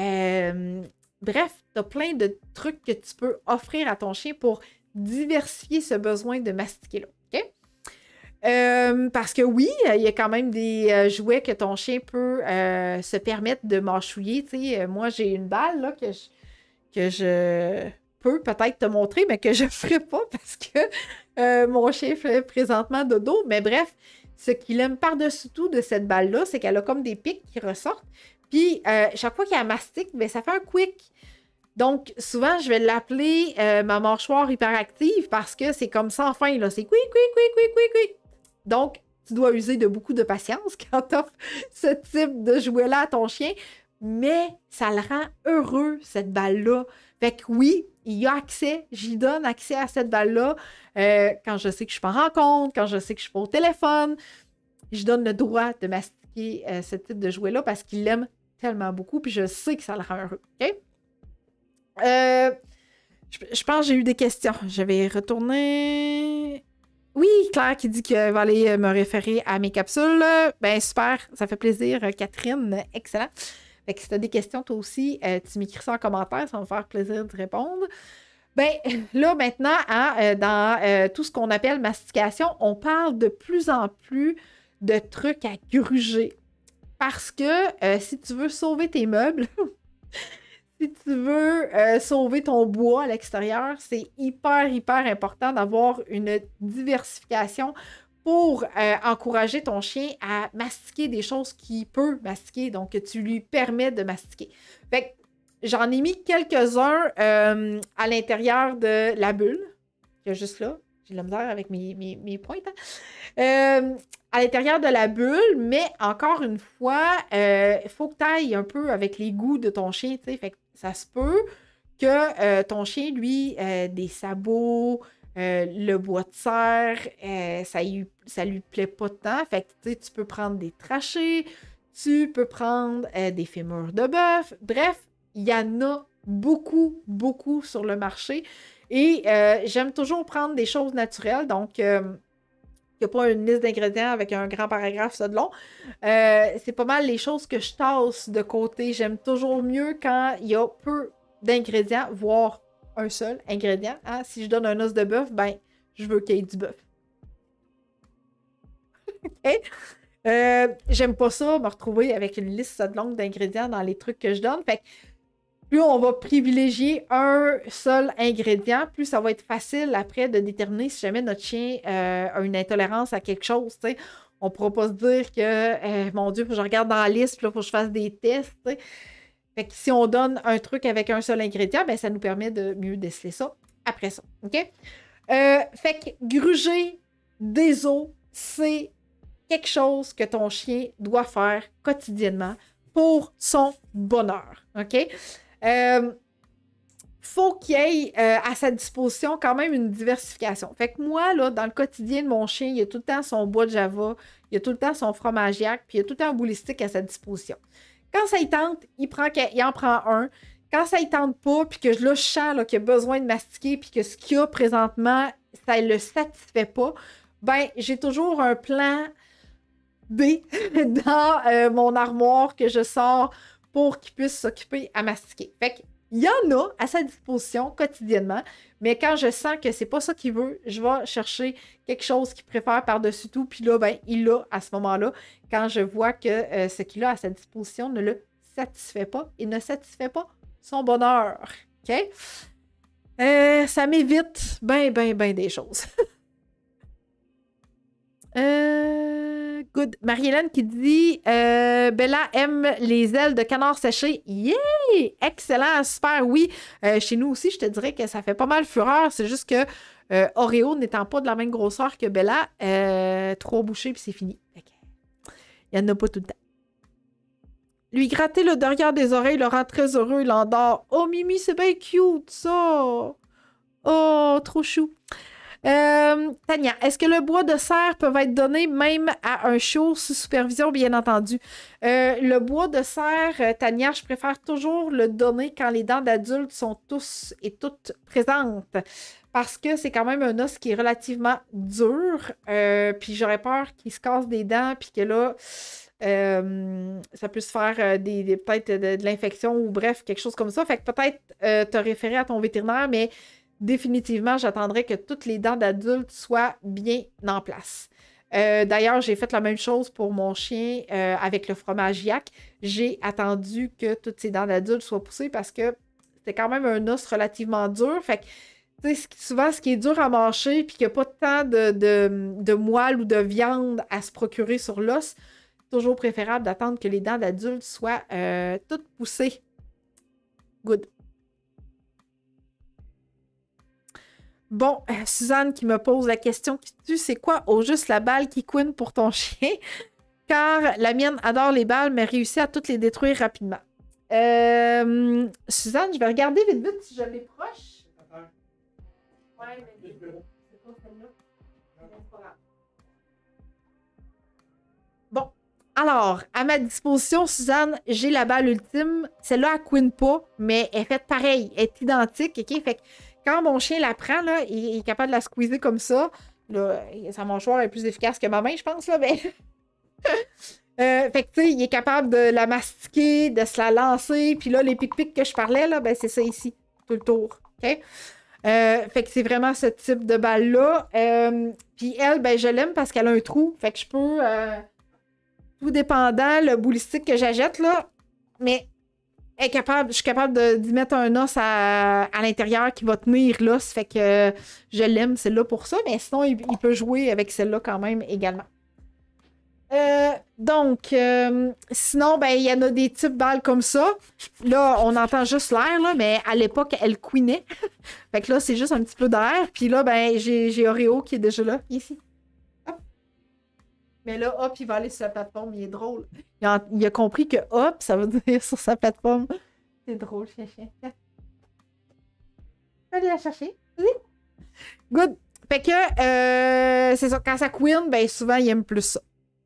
Bref, tu as plein de trucs que tu peux offrir à ton chien pour diversifier ce besoin de mastiquer-là. OK? Parce que oui, il y a quand même des jouets que ton chien peut se permettre de mâchouiller. Moi, j'ai une balle là, que je peux peut-être te montrer, mais que je ne ferai pas parce que mon chien fait présentement dodo. Mais bref, ce qu'il aime par-dessus tout de cette balle-là, c'est qu'elle a comme des pics qui ressortent. Puis, chaque fois qu'elle mastique, ça fait un quick. Donc, souvent, je vais l'appeler ma mâchoire hyperactive parce que c'est comme sans fin, là. C'est quick. Donc, tu dois user de beaucoup de patience quand tu offres ce type de jouet-là à ton chien, mais ça le rend heureux, cette balle-là. Fait que oui, il y a accès, j'y donne accès à cette balle-là quand je sais que je suis pas en rencontre, quand je sais que je suis pas au téléphone. Je donne le droit de mastiquer ce type de jouet-là parce qu'il l'aime tellement beaucoup, puis je sais que ça le rend heureux. OK? Je pense que j'ai eu des questions. Je vais retourner... Oui, Claire qui dit qu'elle va aller me référer à mes capsules. Ben super, ça fait plaisir, Catherine. Excellent. Fait que si tu as des questions, toi aussi, tu m'écris ça en commentaire, ça va me faire plaisir de répondre. Ben là, maintenant, dans tout ce qu'on appelle mastication, on parle de plus en plus de trucs à gruger. Parce que si tu veux sauver tes meubles, si tu veux sauver ton bois à l'extérieur, c'est hyper, hyper important d'avoir une diversification pour encourager ton chien à mastiquer des choses qu'il peut mastiquer, donc que tu lui permets de mastiquer. Fait que j'en ai mis quelques-uns à l'intérieur de la bulle, qui est juste là. J'ai de la misère avec mes pointes. Hein? À l'intérieur de la bulle, mais encore une fois, il faut que tu ailles un peu avec les goûts de ton chien. T'sais. Fait que ça se peut que ton chien, lui, des sabots, le bois de serre, ça lui plaît pas tant. Fait que tu peux prendre des trachées, tu peux prendre des fémurs de bœuf. Bref, il y en a beaucoup, beaucoup sur le marché. Et j'aime toujours prendre des choses naturelles. Donc, il n'y a pas une liste d'ingrédients avec un grand paragraphe, ça de long. C'est pas mal les choses que je tasse de côté. J'aime toujours mieux quand il y a peu d'ingrédients, voire un seul ingrédient. Hein? Si je donne un os de bœuf, ben, je veux qu'il y ait du bœuf. OK? J'aime pas ça, me retrouver avec une liste de longue d'ingrédients dans les trucs que je donne. Fait que plus on va privilégier un seul ingrédient, plus ça va être facile après de déterminer si jamais notre chien a une intolérance à quelque chose. T'sais. On ne pourra pas se dire que, mon Dieu, faut que je regarde dans la liste, puis là, il faut que je fasse des tests. T'sais. Fait que si on donne un truc avec un seul ingrédient, ben, ça nous permet de mieux déceler ça après ça. OK? Fait que gruger des os, c'est quelque chose que ton chien doit faire quotidiennement pour son bonheur. OK? Faut qu'il y ait à sa disposition quand même une diversification. Fait que moi, là, dans le quotidien de mon chien, il y a tout le temps son bois de Java, il y a tout le temps son fromagiac, puis il y a tout le temps un boulistique à sa disposition. Quand ça y tente, il en prend un. Quand ça y tente pas, puis que là, je sens qu'il a besoin de mastiquer, puis que ce qu'il y a présentement, ça ne le satisfait pas, ben j'ai toujours un plan B dans mon armoire que je sors pour qu'il puisse s'occuper à mastiquer. Fait qu'il y en a à sa disposition quotidiennement, mais quand je sens que c'est pas ça qu'il veut, je vais chercher quelque chose qu'il préfère par-dessus tout, puis là, ben, il l'a à ce moment-là, quand je vois que ce qu'il a à sa disposition ne le satisfait pas et ne satisfait pas son bonheur. OK? Ça m'évite ben des choses. Good. Marie-Hélène qui dit Bella aime les ailes de canard séché. Yeah! Excellent, super, oui. Chez nous aussi, je te dirais que ça fait pas mal fureur. C'est juste que Oreo n'étant pas de la même grosseur que Bella, 3 bouchées puis c'est fini. Il n'y en a pas tout le temps. Lui gratter le derrière des oreilles le rend très heureux, il endort. Oh Mimi, c'est bien cute ça! Oh, trop chou. Tania, est-ce que le bois de serre peut être donné même à un chiot sous supervision, bien entendu? Le bois de serre, Tania, je préfère toujours le donner quand les dents d'adulte sont tous et toutes présentes. Parce que c'est quand même un os qui est relativement dur. Puis j'aurais peur qu'il se casse des dents, puis que là, ça peut se faire peut-être de l'infection ou bref, quelque chose comme ça. Fait que peut-être te référer à ton vétérinaire, mais définitivement, j'attendrai que toutes les dents d'adulte soient bien en place. D'ailleurs, j'ai fait la même chose pour mon chien avec le fromagiac. J'ai attendu que toutes ses dents d'adulte soient poussées parce que c'est quand même un os relativement dur. Fait que, souvent, ce qui est dur à mâcher puis qu'il n'y a pas tant de moelle ou de viande à se procurer sur l'os, toujours préférable d'attendre que les dents d'adulte soient toutes poussées. Good. Bon, Suzanne qui me pose la question qui tue, c'est quoi au juste la balle qui couine pour ton chien? Car la mienne adore les balles, mais réussit à toutes les détruire rapidement. Suzanne, je vais regarder vite si je l'ai proche. Ouais, mais c'est pas celle-là. C'est pas grave. Bon, alors, à ma disposition, Suzanne, j'ai la balle ultime. Celle-là, elle couine pas, mais elle est faite pareil. Elle est identique, OK? Fait que quand mon chien la prend, là, il est capable de la squeezer comme ça. Là, sa mâchoire est plus efficace que ma main, je pense, là, mais... fait que, tu sais, il est capable de la mastiquer, de se la lancer. Puis là, les pic-pics que je parlais, là, ben, c'est ça ici, tout le tour. OK? Fait que c'est vraiment ce type de balle-là. Puis elle, ben, je l'aime parce qu'elle a un trou. Fait que je peux, tout dépendant, le boulistique que j'achète, là, mais je suis capable d'y mettre un os à l'intérieur qui va tenir l'os. Fait que je l'aime, celle-là, pour ça. Mais sinon, il peut jouer avec celle-là quand même également. Sinon, ben, il y en a des types balles comme ça. Là, on entend juste l'air, là, mais à l'époque, elle couinait. Fait que là, c'est juste un petit peu d'air. Puis là, ben, j'ai Oreo qui est déjà là, ici. Hop. Mais là, hop, il va aller sur la plateforme. Il est drôle. Il a compris que hop, ça veut dire sur sa plateforme. C'est drôle, chien. Allez la chercher. Vas-y. Good. Fait que, c'est ça. Quand ça couine, ben, souvent, il aime plus ça.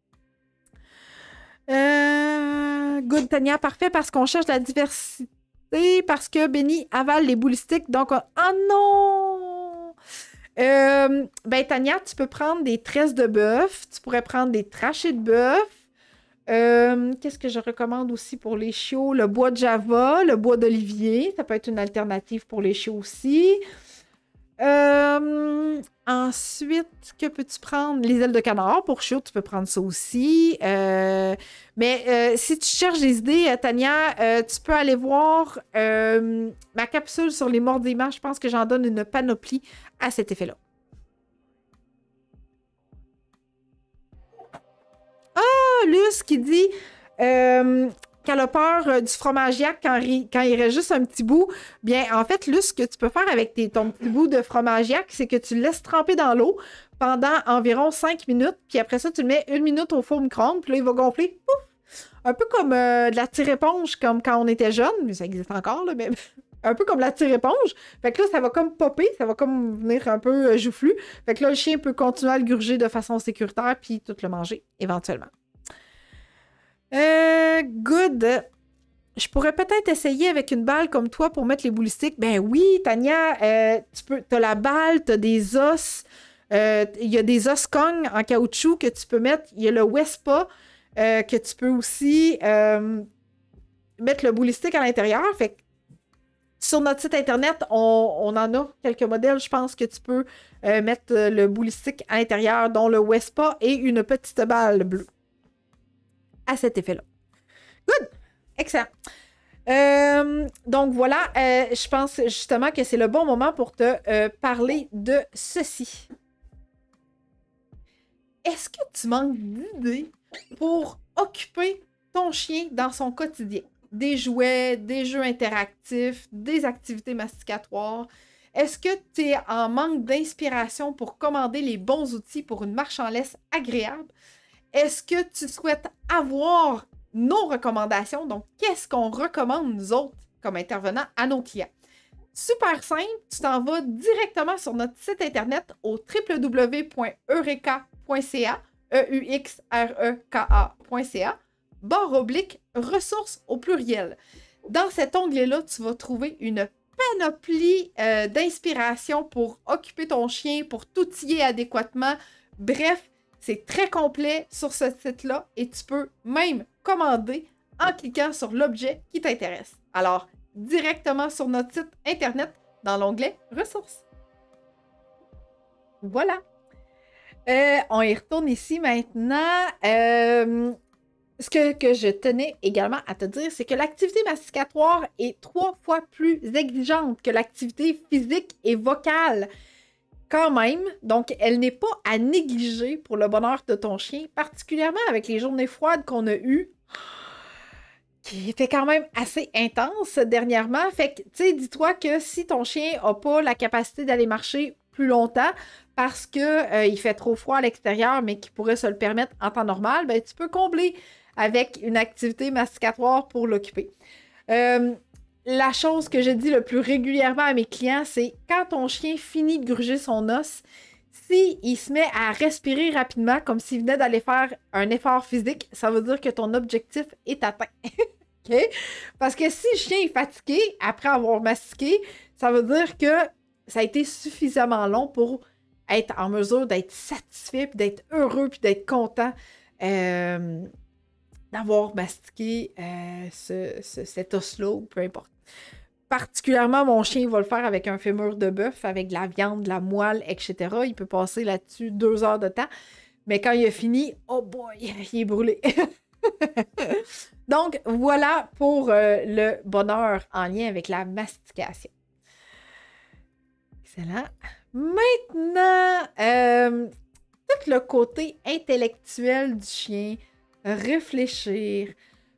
Good, Tania, parfait, parce qu'on cherche la diversité, parce que Benny avale les boulistiques, donc... Oh non! Ben, Tania, tu peux prendre des tresses de bœuf, tu pourrais prendre des trachées de bœuf. Qu'est-ce que je recommande aussi pour les chiots? Le bois de Java, le bois d'olivier, ça peut être une alternative pour les chiots aussi. Ensuite, que peux-tu prendre? Les ailes de canard. Pour chiot, tu peux prendre ça aussi. Mais si tu cherches des idées, Tania, tu peux aller voir ma capsule sur les mordiments. Je pense que j'en donne une panoplie à cet effet-là. Ah, Luce qui dit... qu'elle a peur du fromagiac quand il reste juste un petit bout. Bien, en fait, là, ce que tu peux faire avec ton petit bout de fromagiac, c'est que tu le laisses tremper dans l'eau pendant environ 5 minutes, puis après ça, tu le mets 1 minute au four micro-ondes, puis là, il va gonfler. Pouf! Un peu comme de la tire-éponge, comme quand on était jeune, mais ça existe encore, là, mais un peu comme la tire-éponge. Fait que là, ça va comme popper, ça va comme venir un peu joufflu. Fait que là, le chien peut continuer à le gurger de façon sécuritaire, puis tout le manger, éventuellement. Good. Je pourrais peut-être essayer avec une balle comme toi pour mettre les boulistiques. Ben oui, Tania, t'as la balle, t'as des os. Il y a des os Kong en caoutchouc que tu peux mettre. Il y a le Wespa que tu peux aussi mettre le boulistique à l'intérieur. Fait que sur notre site internet, on en a quelques modèles. Je pense que tu peux mettre le boulistique à l'intérieur, dont le Wespa et une petite balle bleue. À cet effet-là. Good! Excellent. Donc voilà, je pense justement que c'est le bon moment pour te parler de ceci. Est-ce que tu manques d'idées pour occuper ton chien dans son quotidien? Des jouets, des jeux interactifs, des activités masticatoires. Est-ce que tu es en manque d'inspiration pour commander les bons outils pour une marche en laisse agréable? Est-ce que tu souhaites avoir nos recommandations? Donc, qu'est-ce qu'on recommande, nous autres, comme intervenants à nos clients? Super simple, tu t'en vas directement sur notre site internet au www.eureka.ca, EUXREKA.ca, /ressources au pluriel. Dans cet onglet-là, tu vas trouver une panoplie d'inspiration pour occuper ton chien, pour t'outiller adéquatement. Bref, c'est très complet sur ce site-là et tu peux même commander en cliquant sur l'objet qui t'intéresse. Alors, directement sur notre site internet dans l'onglet Ressources. Voilà. On y retourne ici maintenant. Ce que je tenais également à te dire, c'est que l'activité masticatoire est 3 fois plus exigeante que l'activité physique et vocale. Quand même, donc elle n'est pas à négliger pour le bonheur de ton chien, particulièrement avec les journées froides qu'on a eues, qui étaient quand même assez intenses dernièrement. Fait que, tu sais, dis-toi que si ton chien n'a pas la capacité d'aller marcher plus longtemps parce que il fait trop froid à l'extérieur, mais qu'il pourrait se le permettre en temps normal, ben, tu peux combler avec une activité masticatoire pour l'occuper. La chose que je dis le plus régulièrement à mes clients, c'est quand ton chien finit de gruger son os, s'il se met à respirer rapidement, comme s'il venait d'aller faire un effort physique, ça veut dire que ton objectif est atteint. Okay? Parce que si le chien est fatigué après avoir mastiqué, ça veut dire que ça a été suffisamment long pour être en mesure d'être satisfait, puis d'être heureux, puis d'être content d'avoir mastiqué cet os-là, ou peu importe. Particulièrement, mon chien va le faire avec un fémur de bœuf, avec de la viande, de la moelle, etc. Il peut passer là-dessus 2 heures de temps. Mais quand il a fini, oh boy, il est brûlé. Donc, voilà pour le bonheur en lien avec la mastication. Excellent. Maintenant, tout le côté intellectuel du chien, réfléchir.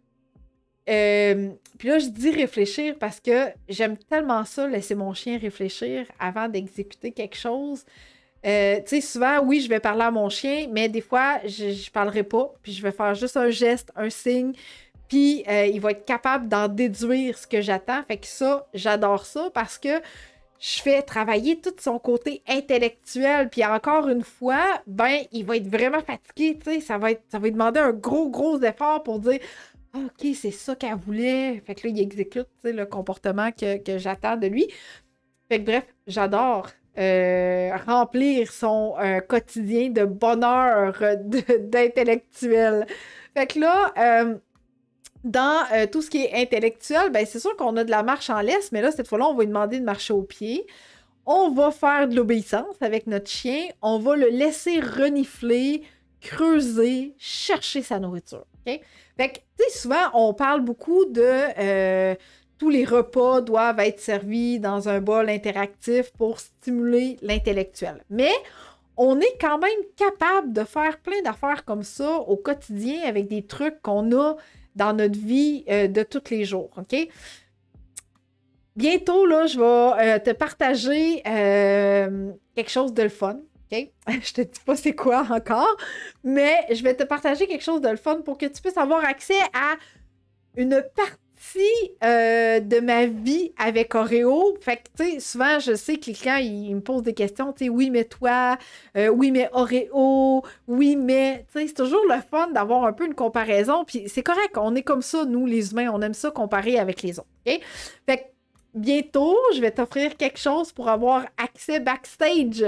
Puis là, je dis réfléchir parce que j'aime tellement ça, laisser mon chien réfléchir avant d'exécuter quelque chose. Tu sais, souvent, oui, je vais parler à mon chien, mais des fois, je parlerai pas, puis je vais faire juste un geste, un signe, puis il va être capable d'en déduire ce que j'attends. Fait que ça, j'adore ça parce que je fais travailler tout son côté intellectuel. Puis encore une fois, ben, il va être vraiment fatigué, tu sais, ça va lui demander un gros effort pour dire « OK, c'est ça qu'elle voulait. » Fait que là, il exécute, tu sais, le comportement que j'attends de lui. Fait que bref, j'adore remplir son quotidien de bonheur d'intellectuel. Fait que là, dans tout ce qui est intellectuel, ben c'est sûr qu'on a de la marche en laisse, mais là, cette fois-là, on va lui demander de marcher au pied. On va faire de l'obéissance avec notre chien. On va le laisser renifler, creuser, chercher sa nourriture. Okay? Fait que, tu sais, souvent, on parle beaucoup de tous les repas doivent être servis dans un bol interactif pour stimuler l'intellectuel. Mais on est quand même capable de faire plein d'affaires comme ça au quotidien avec des trucs qu'on a dans notre vie de tous les jours, OK? Bientôt, là, je vais te partager quelque chose de le fun, OK? Je te dis pas c'est quoi encore, mais je vais te partager quelque chose de le fun pour que tu puisses avoir accès à une partie de ma vie avec Oreo. Fait que, tu sais, souvent, je sais que les clients, ils me posent des questions, tu sais, oui, mais toi, oui, mais Oreo, oui, mais, tu sais, c'est toujours le fun d'avoir un peu une comparaison, puis c'est correct, on est comme ça, nous, les humains, on aime ça comparer avec les autres, OK? Fait que, bientôt, je vais t'offrir quelque chose pour avoir accès backstage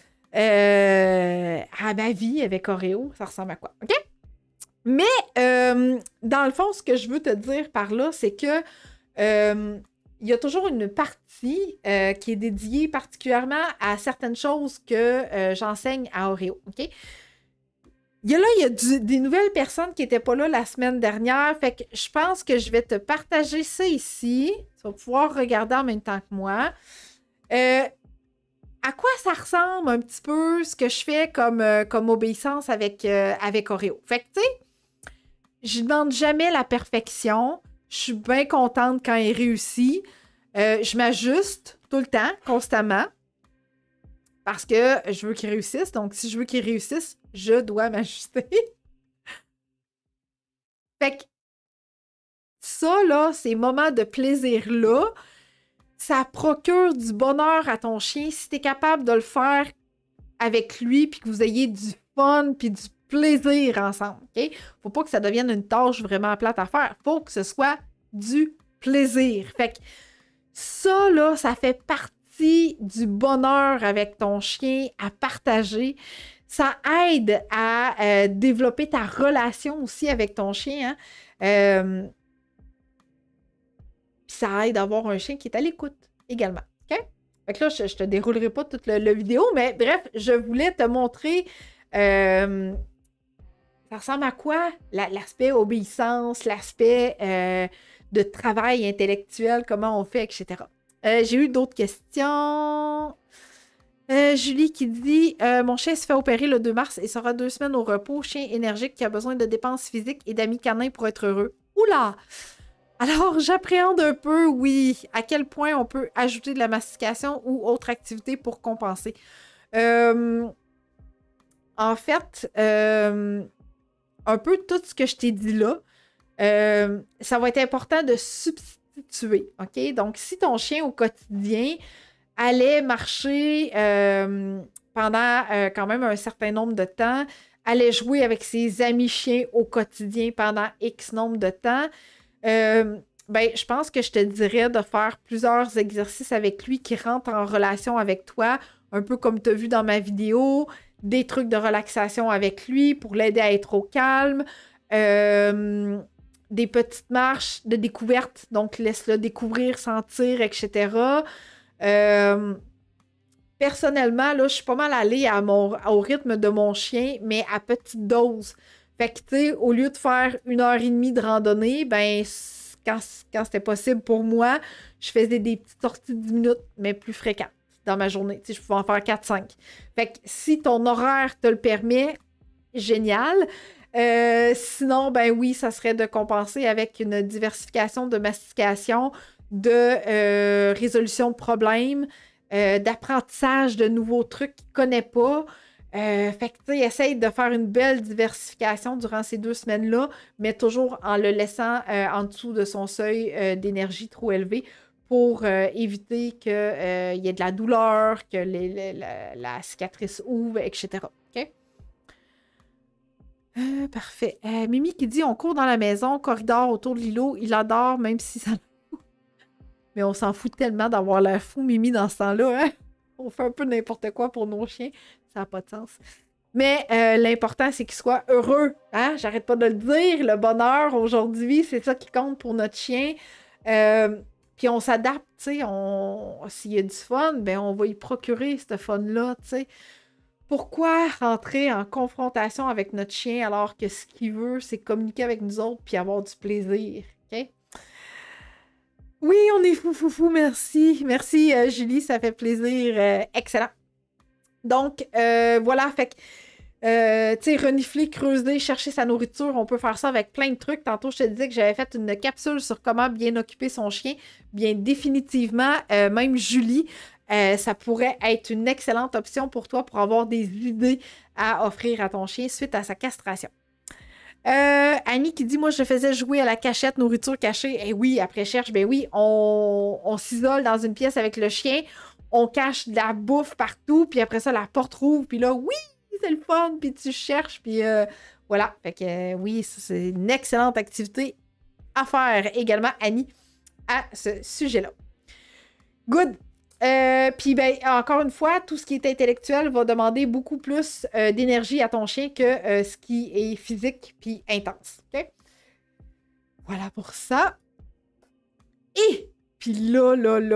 à ma vie avec Oreo. Ça ressemble à quoi, OK? Mais, dans le fond, ce que je veux te dire par là, c'est que il y a toujours une partie qui est dédiée particulièrement à certaines choses que j'enseigne à Oreo, OK? Il y a des nouvelles personnes qui n'étaient pas là la semaine dernière, fait que je pense que je vais te partager ça ici. Tu vas pouvoir regarder en même temps que moi. À quoi ça ressemble un petit peu ce que je fais comme obéissance avec Oreo? Fait que, tu sais, je ne demande jamais la perfection. Je suis bien contente quand il réussit. Je m'ajuste tout le temps, constamment, parce que je veux qu'il réussisse. Donc, si je veux qu'il réussisse, je dois m'ajuster. Fait que ça, là, ces moments de plaisir-là, ça procure du bonheur à ton chien si tu es capable de le faire avec lui puis que vous ayez du fun puis du plaisir ensemble, OK? Faut pas que ça devienne une tâche vraiment plate à faire. Faut que ce soit du plaisir. Fait que ça, là, ça fait partie du bonheur avec ton chien à partager. Ça aide à développer ta relation aussi avec ton chien. Hein? Puis ça aide à avoir un chien qui est à l'écoute également. OK? Fait que là, je te déroulerai pas toute le vidéo, mais bref, je voulais te montrer ça ressemble à quoi? L'aspect obéissance, l'aspect de travail intellectuel, comment on fait, etc. J'ai eu d'autres questions. Julie qui dit mon chien se fait opérer le 2 mars et sera 2 semaines au repos. Chien énergique qui a besoin de dépenses physiques et d'amis canins pour être heureux. Oula! Alors, j'appréhende un peu, oui, à quel point on peut ajouter de la mastication ou autre activité pour compenser. En fait, un peu tout ce que je t'ai dit là, ça va être important de substituer, OK? Donc, si ton chien au quotidien allait marcher pendant quand même un certain nombre de temps, allait jouer avec ses amis chiens au quotidien pendant X nombre de temps, ben, je pense que je te dirais de faire plusieurs exercices avec lui qui rentrent en relation avec toi, un peu comme tu as vu dans ma vidéo, des trucs de relaxation avec lui pour l'aider à être au calme, des petites marches de découverte, donc laisse-le découvrir, sentir, etc. Personnellement, là, je suis pas mal allée au rythme de mon chien, mais à petite dose. Fait que, tu sais, au lieu de faire 1 heure et demie de randonnée, ben, quand c'était possible pour moi, je faisais des petites sorties de 10 minutes, mais plus fréquentes dans ma journée. Tu sais, je pouvais en faire 4-5. Fait que si ton horaire te le permet, génial. Sinon, ben oui, ça serait de compenser avec une diversification de mastication, de résolution de problèmes, d'apprentissage de nouveaux trucs qu'il ne connaît pas. Fait que, tu sais, essaye de faire une belle diversification durant ces 2 semaines-là, mais toujours en le laissant en dessous de son seuil d'énergie trop élevé pour éviter qu'il y ait de la douleur, que la cicatrice ouvre, etc. OK? Parfait. Mimi qui dit on court dans la maison, corridor autour de l'îlot, il adore même si ça. Mais on s'en fout tellement d'avoir l'air fou, Mimi, dans ce temps-là. Hein? On fait un peu n'importe quoi pour nos chiens. Ça n'a pas de sens. Mais l'important, c'est qu'il soit heureux. Hein? J'arrête pas de le dire. Le bonheur aujourd'hui, c'est ça qui compte pour notre chien. Puis on s'adapte, tu sais. S'il y a du fun, ben on va y procurer ce fun-là, tu sais. Pourquoi rentrer en confrontation avec notre chien alors que ce qu'il veut, c'est communiquer avec nous autres puis avoir du plaisir, OK? Oui, on est fou, merci. Merci, Julie, ça fait plaisir. Excellent. Donc, voilà, fait que, tu sais, renifler, creuser, chercher sa nourriture, on peut faire ça avec plein de trucs. Tantôt, je te disais que j'avais fait une capsule sur comment bien occuper son chien. Bien, définitivement, même Julie, ça pourrait être une excellente option pour toi pour avoir des idées à offrir à ton chien suite à sa castration. Annie qui dit, moi, je faisais jouer à la cachette, nourriture cachée. Eh oui, après cherche, ben oui, on s'isole dans une pièce avec le chien, on cache de la bouffe partout, puis après ça, la porte rouvre, puis là, oui, c'est le fun, puis tu cherches, puis voilà. Fait que oui, c'est une excellente activité à faire également, Annie, à ce sujet-là. Good! Puis, ben, encore une fois, tout ce qui est intellectuel va demander beaucoup plus d'énergie à ton chien que ce qui est physique puis intense. OK? Voilà pour ça. Et puis là,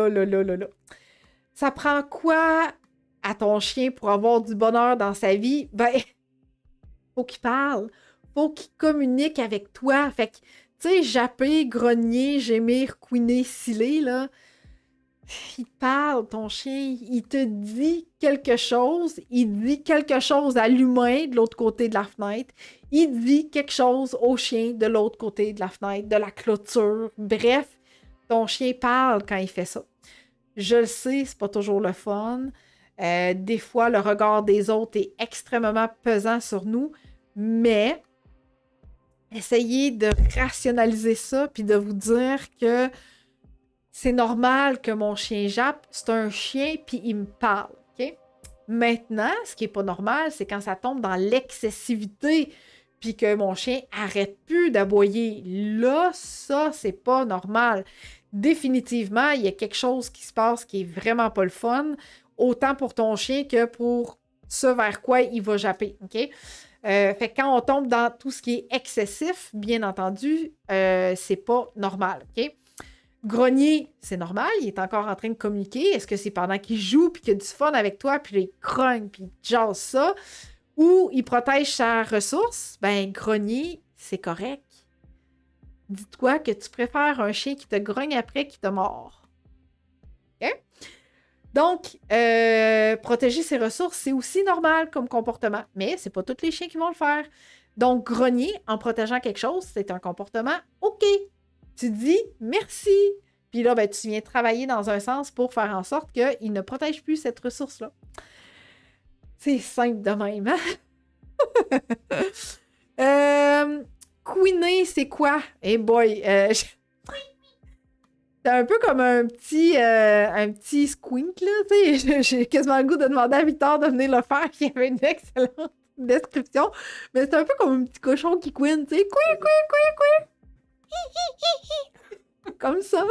ça prend quoi à ton chien pour avoir du bonheur dans sa vie? Ben, faut qu'il parle. Faut qu'il communique avec toi. Fait que, tu sais, japper, grogner, gémir, couiner, sciller, là. Il parle, ton chien, il te dit quelque chose, il dit quelque chose à l'humain de l'autre côté de la fenêtre, il dit quelque chose au chien de l'autre côté de la fenêtre, de la clôture. Bref, ton chien parle quand il fait ça. Je le sais, c'est pas toujours le fun. Des fois, le regard des autres est extrêmement pesant sur nous, mais essayez de rationaliser ça puis de vous dire que c'est normal que mon chien jappe, c'est un chien, puis il me parle, OK? Maintenant, ce qui n'est pas normal, c'est quand ça tombe dans l'excessivité, puis que mon chien arrête plus d'aboyer. Là, ça, c'est pas normal. Définitivement, il y a quelque chose qui se passe qui est vraiment pas le fun, autant pour ton chien que pour ce vers quoi il va japper, OK? Fait que quand on tombe dans tout ce qui est excessif, bien entendu, c'est pas normal, OK? Grogner, c'est normal, il est encore en train de communiquer. Est-ce que c'est pendant qu'il joue puis qu'il a du fun avec toi, puis il grogne, puis il jase ça, ou il protège sa ressource? Ben, grogner, c'est correct. Dis-toi que tu préfères un chien qui te grogne après qu'il te mord. OK? Donc, protéger ses ressources, c'est aussi normal comme comportement, mais c'est pas tous les chiens qui vont le faire. Donc, grogner en protégeant quelque chose, c'est un comportement OK. tu dis merci. Puis là, ben, tu viens travailler dans un sens pour faire en sorte qu'il ne protège plus cette ressource-là. C'est simple de même, hein? Queener, c'est quoi? Hey boy! C'est un peu comme un petit squink, là, tu sais. J'ai quasiment le goût de demander à Victor de venir le faire, qui avait une excellente description. Mais c'est un peu comme un petit cochon qui couine, tu sais. Couin, couin, couin, couin. Comme ça.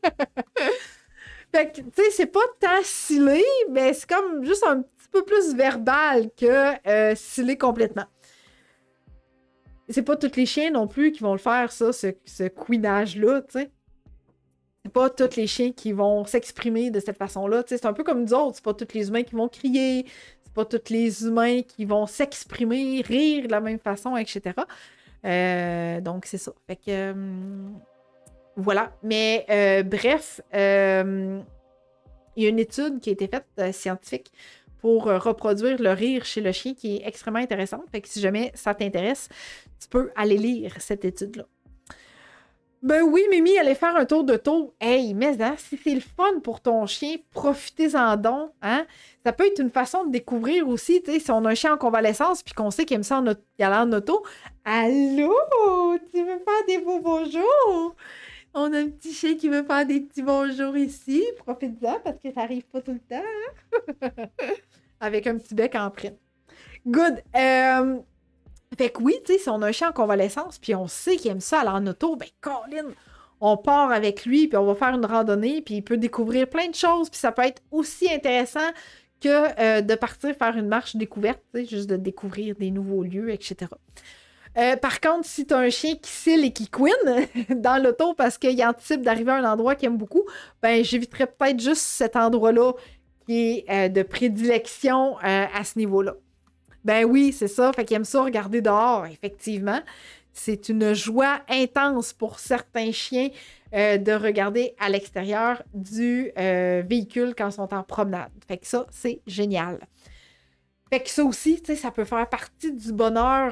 Fait que, tu sais, c'est pas tant scellé, mais c'est comme juste un petit peu plus verbal que scellé complètement. C'est pas tous les chiens non plus qui vont le faire, ça, ce couinage-là, tu sais. C'est pas tous les chiens qui vont s'exprimer de cette façon-là. C'est un peu comme nous autres. C'est pas tous les humains qui vont crier. C'est pas tous les humains qui vont s'exprimer, rire de la même façon, etc. Donc, c'est ça. Fait que... voilà. Mais bref, il y a une étude qui a été faite scientifique pour reproduire le rire chez le chien qui est extrêmement intéressante. Fait que si jamais ça t'intéresse, tu peux aller lire cette étude-là. Ben oui, Mimi, allez faire un tour de taux. Hey, mais hein, si c'est le fun pour ton chien, profitez-en donc. Hein? Ça peut être une façon de découvrir aussi, tu sais, si on a un chien en convalescence puis qu'on sait qu'il aime ça y aller en auto. Allô, tu veux faire des beaux bonjours? On a un petit chien qui veut faire des petits bonjours ici. Profite-en parce que ça arrive pas tout le temps. Avec un petit bec en prime. Good. Fait que oui, tu sais, si on a un chien en convalescence, puis on sait qu'il aime ça aller en auto, ben Colin, on part avec lui, puis on va faire une randonnée, puis il peut découvrir plein de choses, puis ça peut être aussi intéressant que de partir faire une marche découverte, tu sais, juste de découvrir des nouveaux lieux, etc. Par contre, si tu as un chien qui cille et qui couine dans l'auto parce qu'il anticipe d'arriver à un endroit qu'il aime beaucoup, ben j'éviterais peut-être juste cet endroit-là qui est de prédilection à ce niveau-là. Ben oui, c'est ça. Fait qu'il aime ça regarder dehors, effectivement. C'est une joie intense pour certains chiens de regarder à l'extérieur du véhicule quand ils sont en promenade. Fait que ça, c'est génial. Fait que ça aussi, tu sais, ça peut faire partie du bonheur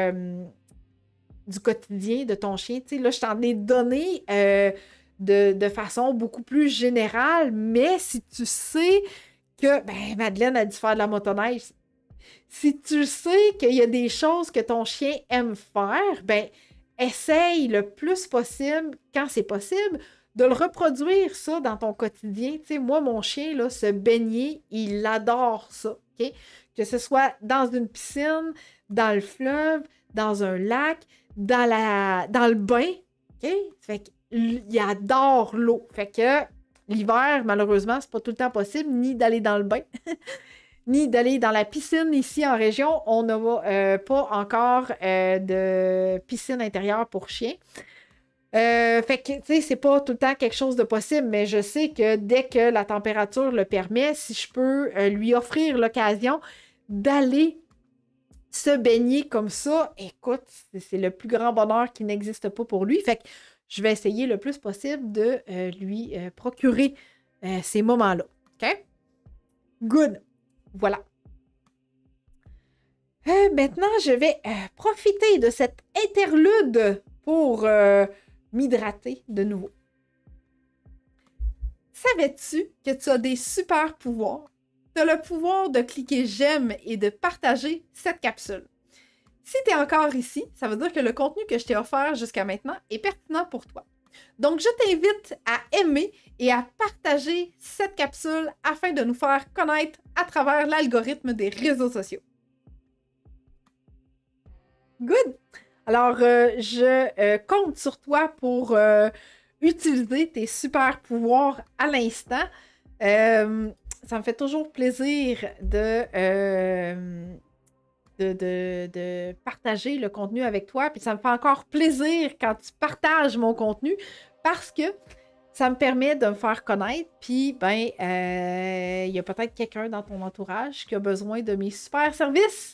du quotidien de ton chien. Tu sais, là, je t'en ai donné de façon beaucoup plus générale, mais si tu sais que, ben, Madeleine a dû faire de la motoneige, si tu sais qu'il y a des choses que ton chien aime faire, ben, essaye le plus possible, quand c'est possible, de le reproduire, ça, dans ton quotidien. Tu sais, moi, mon chien, là, se baigner, il adore ça, OK? Que ce soit dans une piscine, dans le fleuve, dans un lac, dans le bain, OK? Fait qu'il adore l'eau. Fait que l'hiver, malheureusement, c'est pas tout le temps possible, ni d'aller dans le bain, ni d'aller dans la piscine ici en région. On n'a pas encore de piscine intérieure pour chiens. Fait que, tu sais, c'est pas tout le temps quelque chose de possible, mais je sais que dès que la température le permet, si je peux lui offrir l'occasion d'aller se baigner comme ça, écoute, c'est le plus grand bonheur qui n'existe pas pour lui. Fait que je vais essayer le plus possible de lui procurer ces moments-là. OK? Good. Voilà. Maintenant, je vais profiter de cette interlude pour m'hydrater de nouveau. Savais-tu que tu as des super pouvoirs? Tu as le pouvoir de cliquer j'aime et de partager cette capsule. Si tu es encore ici, ça veut dire que le contenu que je t'ai offert jusqu'à maintenant est pertinent pour toi. Donc, je t'invite à aimer et à partager cette capsule afin de nous faire connaître à travers l'algorithme des réseaux sociaux. Good! Alors, je compte sur toi pour utiliser tes super pouvoirs à l'instant. Ça me fait toujours plaisir de partager le contenu avec toi. Puis ça me fait encore plaisir quand tu partages mon contenu parce que ça me permet de me faire connaître. Puis, ben, il y a peut-être quelqu'un dans ton entourage qui a besoin de mes super services.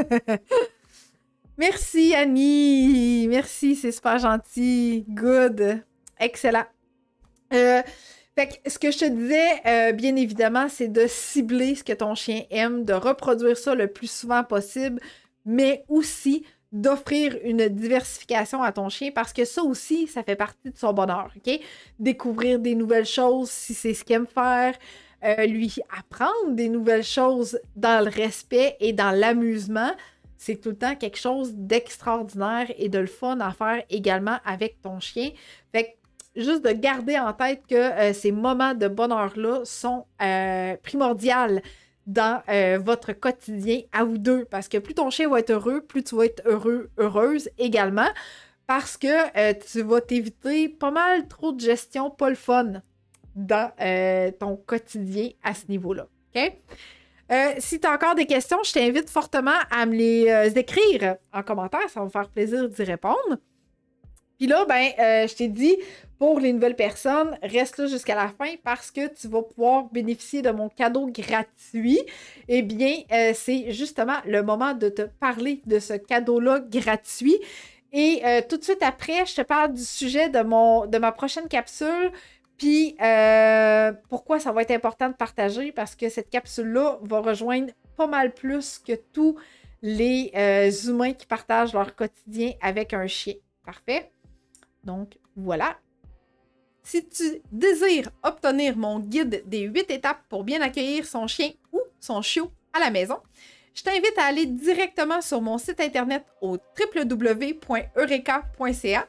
Merci, Annie. Merci, c'est super gentil. Good. Excellent. Fait que ce que je te disais, bien évidemment, c'est de cibler ce que ton chien aime, de reproduire ça le plus souvent possible, mais aussi d'offrir une diversification à ton chien parce que ça aussi, ça fait partie de son bonheur, OK? Découvrir des nouvelles choses si c'est ce qu'il aime faire, lui apprendre des nouvelles choses dans le respect et dans l'amusement, c'est tout le temps quelque chose d'extraordinaire et de le fun à faire également avec ton chien. Fait que juste de garder en tête que ces moments de bonheur-là sont primordiaux dans votre quotidien à vous deux. Parce que plus ton chien va être heureux, plus tu vas être heureux, heureuse également. Parce que tu vas t'éviter pas mal trop de gestion pas le fun dans ton quotidien à ce niveau-là. OK? Si tu as encore des questions, je t'invite fortement à me les écrire en commentaire. Ça va me faire plaisir d'y répondre. Puis là, je t'ai dit, pour les nouvelles personnes, reste là jusqu'à la fin parce que tu vas pouvoir bénéficier de mon cadeau gratuit. Eh bien, c'est justement le moment de te parler de ce cadeau-là gratuit. Et tout de suite après, je te parle du sujet de ma prochaine capsule. Puis, pourquoi ça va être important de partager? Parce que cette capsule-là va rejoindre pas mal plus que tous les humains qui partagent leur quotidien avec un chien. Parfait? Donc, voilà. Si tu désires obtenir mon guide des 8 étapes pour bien accueillir son chien ou son chiot à la maison, je t'invite à aller directement sur mon site internet au www.eureka.ca,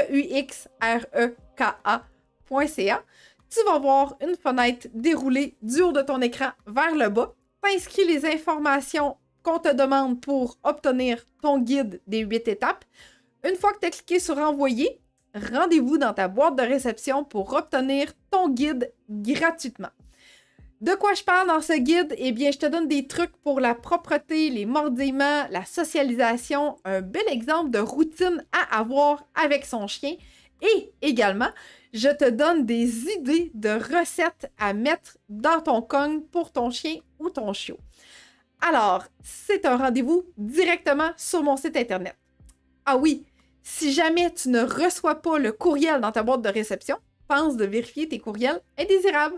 EUXREKA.ca. Tu vas voir une fenêtre déroulée du haut de ton écran vers le bas. T'inscris les informations qu'on te demande pour obtenir ton guide des 8 étapes. Une fois que tu as cliqué sur Envoyer, rendez-vous dans ta boîte de réception pour obtenir ton guide gratuitement. De quoi je parle dans ce guide? Eh bien, je te donne des trucs pour la propreté, les mordillements, la socialisation, un bel exemple de routine à avoir avec son chien. Et également, je te donne des idées de recettes à mettre dans ton cogne pour ton chien ou ton chiot. Alors, c'est un rendez-vous directement sur mon site internet. Ah oui, si jamais tu ne reçois pas le courriel dans ta boîte de réception, pense de vérifier tes courriels indésirables.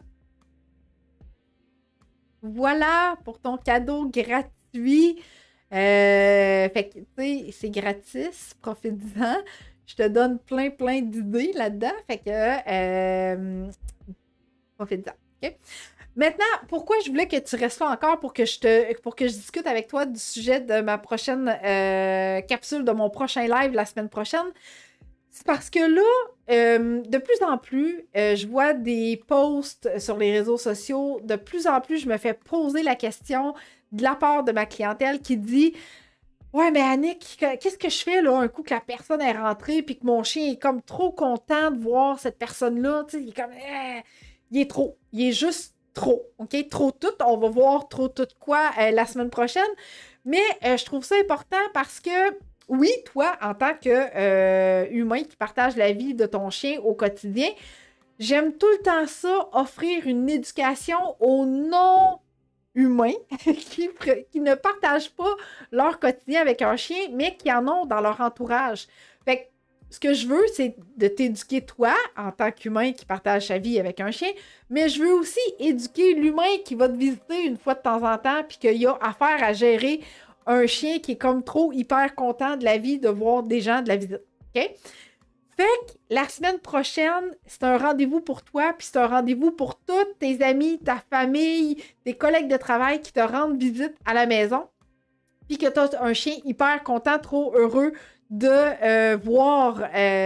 Voilà pour ton cadeau gratuit. Fait que, tu sais, c'est gratis, profite-en. Je te donne plein d'idées là-dedans. Fait que, profite-en. OK? Maintenant, pourquoi je voulais que tu restes là encore pour que je discute avec toi du sujet de ma prochaine capsule, de mon prochain live la semaine prochaine? C'est parce que là, de plus en plus, je vois des posts sur les réseaux sociaux. De plus en plus, je me fais poser la question de la part de ma clientèle qui dit « Ouais, mais Annick, qu'est-ce que je fais là un coup que la personne est rentrée puis que mon chien est comme trop content de voir cette personne-là? Tu sais, il est comme... il est trop. Il est juste trop. OK? Trop tout. On va voir trop tout quoi la semaine prochaine. Mais je trouve ça important parce que oui, toi, en tant que humain qui partage la vie de ton chien au quotidien, j'aime tout le temps ça, offrir une éducation aux non-humains qui ne partagent pas leur quotidien avec un chien, mais qui en ont dans leur entourage. Fait que ce que je veux, c'est de t'éduquer toi, en tant qu'humain qui partage sa vie avec un chien, mais je veux aussi éduquer l'humain qui va te visiter une fois de temps en temps puis qu'il y a affaire à gérer un chien qui est comme trop hyper content de la vie de voir des gens de la visite. OK? Fait que la semaine prochaine, c'est un rendez-vous pour toi, puis c'est un rendez-vous pour tous tes amis, ta famille, tes collègues de travail qui te rendent visite à la maison, puis que tu as un chien hyper content, trop heureux de voir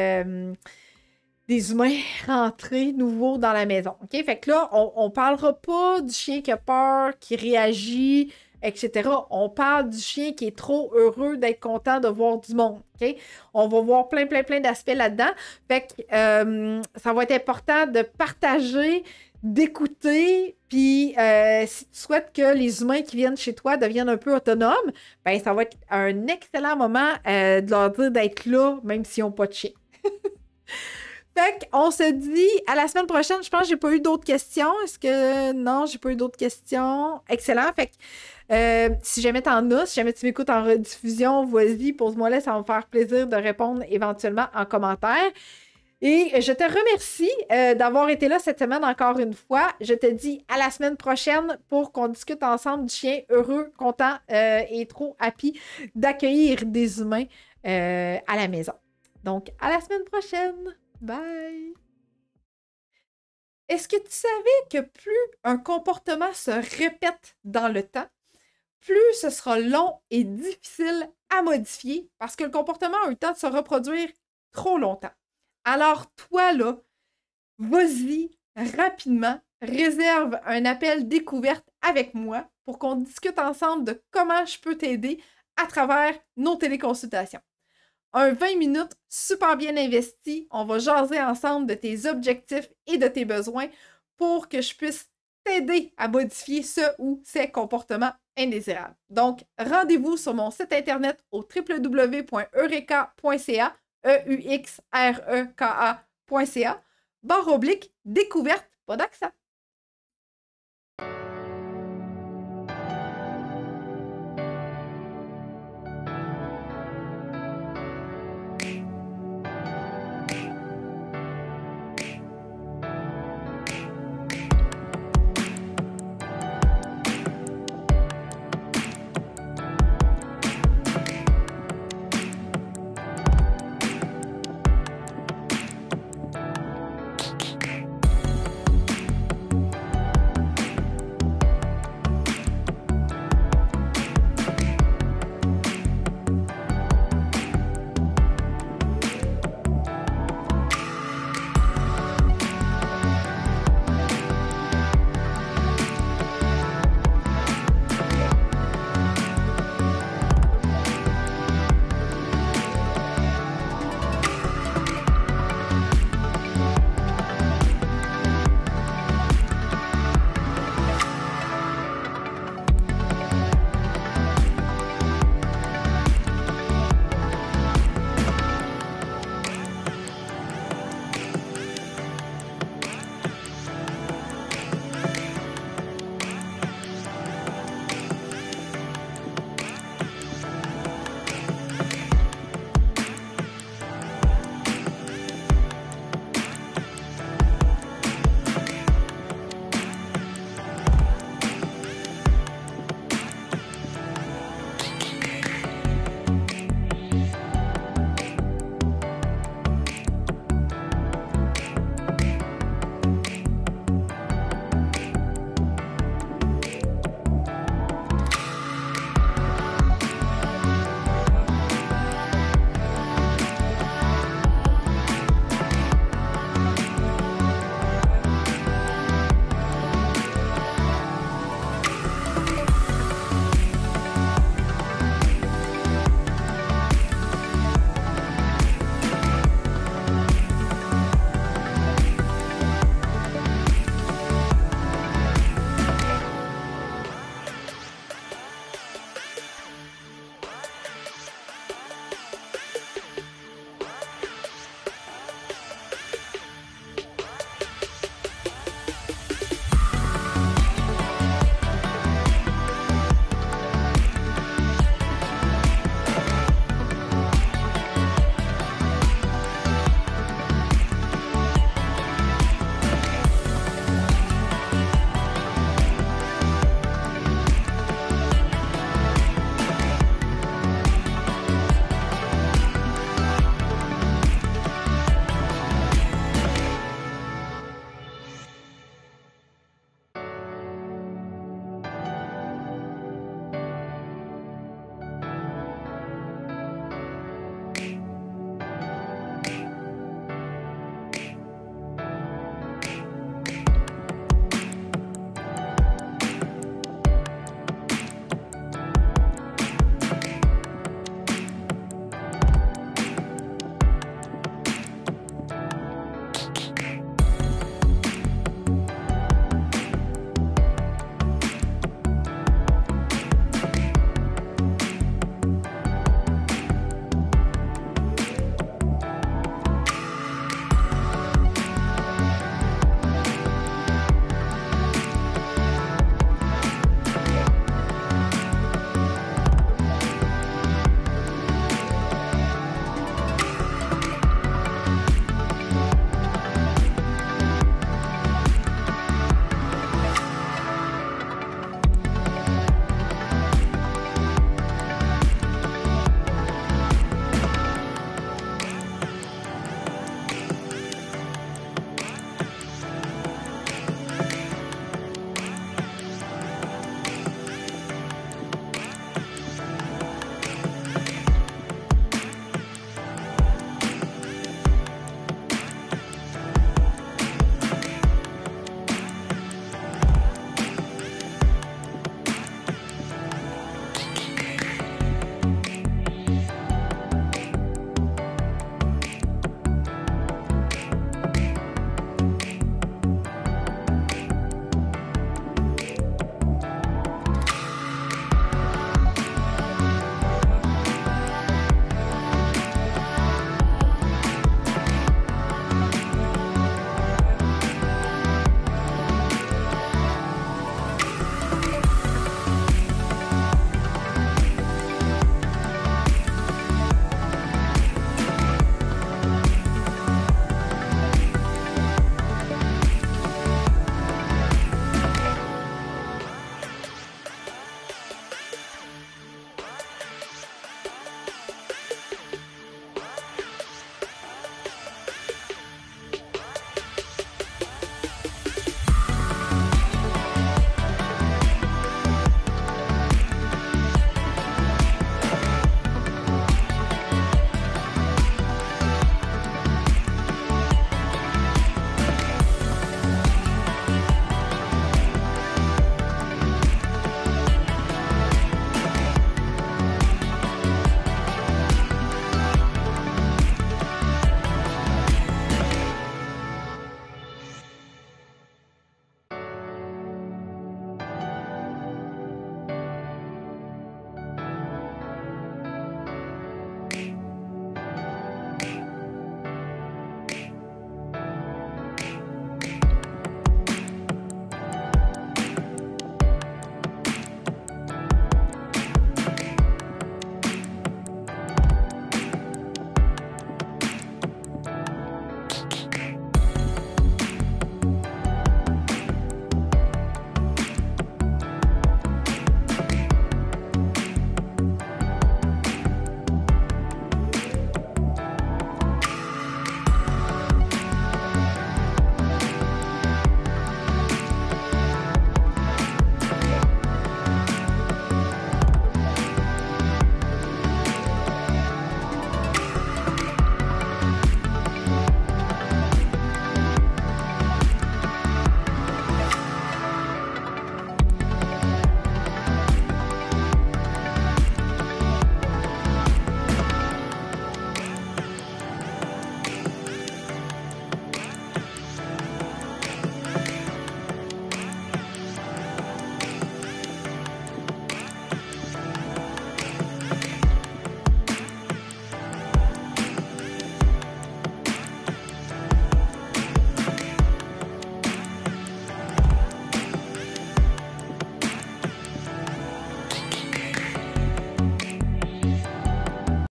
des humains rentrer nouveaux dans la maison. OK? Fait que là, on parlera pas du chien qui a peur, qui réagit, etc. On parle du chien qui est trop heureux d'être content de voir du monde. OK? On va voir plein d'aspects là-dedans. Fait que ça va être important de partager, d'écouter, puis si tu souhaites que les humains qui viennent chez toi deviennent un peu autonomes, ben ça va être un excellent moment de leur dire d'être là, même s'ils n'ont pas de chien. Fait qu'on se dit à la semaine prochaine. Je pense que j'ai pas eu d'autres questions. Est-ce que... Non, j'ai pas eu d'autres questions. Excellent. Fait que si jamais t'en as, si jamais tu m'écoutes en rediffusion, vas-y, pose-moi là. Ça va me faire plaisir de répondre éventuellement en commentaire. Et je te remercie d'avoir été là cette semaine encore une fois. Je te dis à la semaine prochaine pour qu'on discute ensemble du chien heureux, content et trop happy d'accueillir des humains à la maison. Donc, à la semaine prochaine. Bye! Est-ce que tu savais que plus un comportement se répète dans le temps, plus ce sera long et difficile à modifier parce que le comportement a eu le temps de se reproduire trop longtemps. Alors, toi, là, vas-y rapidement, réserve un appel découverte avec moi pour qu'on discute ensemble de comment je peux t'aider à travers nos téléconsultations. Un 20 minutes super bien investi, on va jaser ensemble de tes objectifs et de tes besoins pour que je puisse t'aider à modifier ce ou ces comportements indésirables. Donc, rendez-vous sur mon site internet au www.eureka.ca, EUXREKA.ca, /découverte, pas d'accent.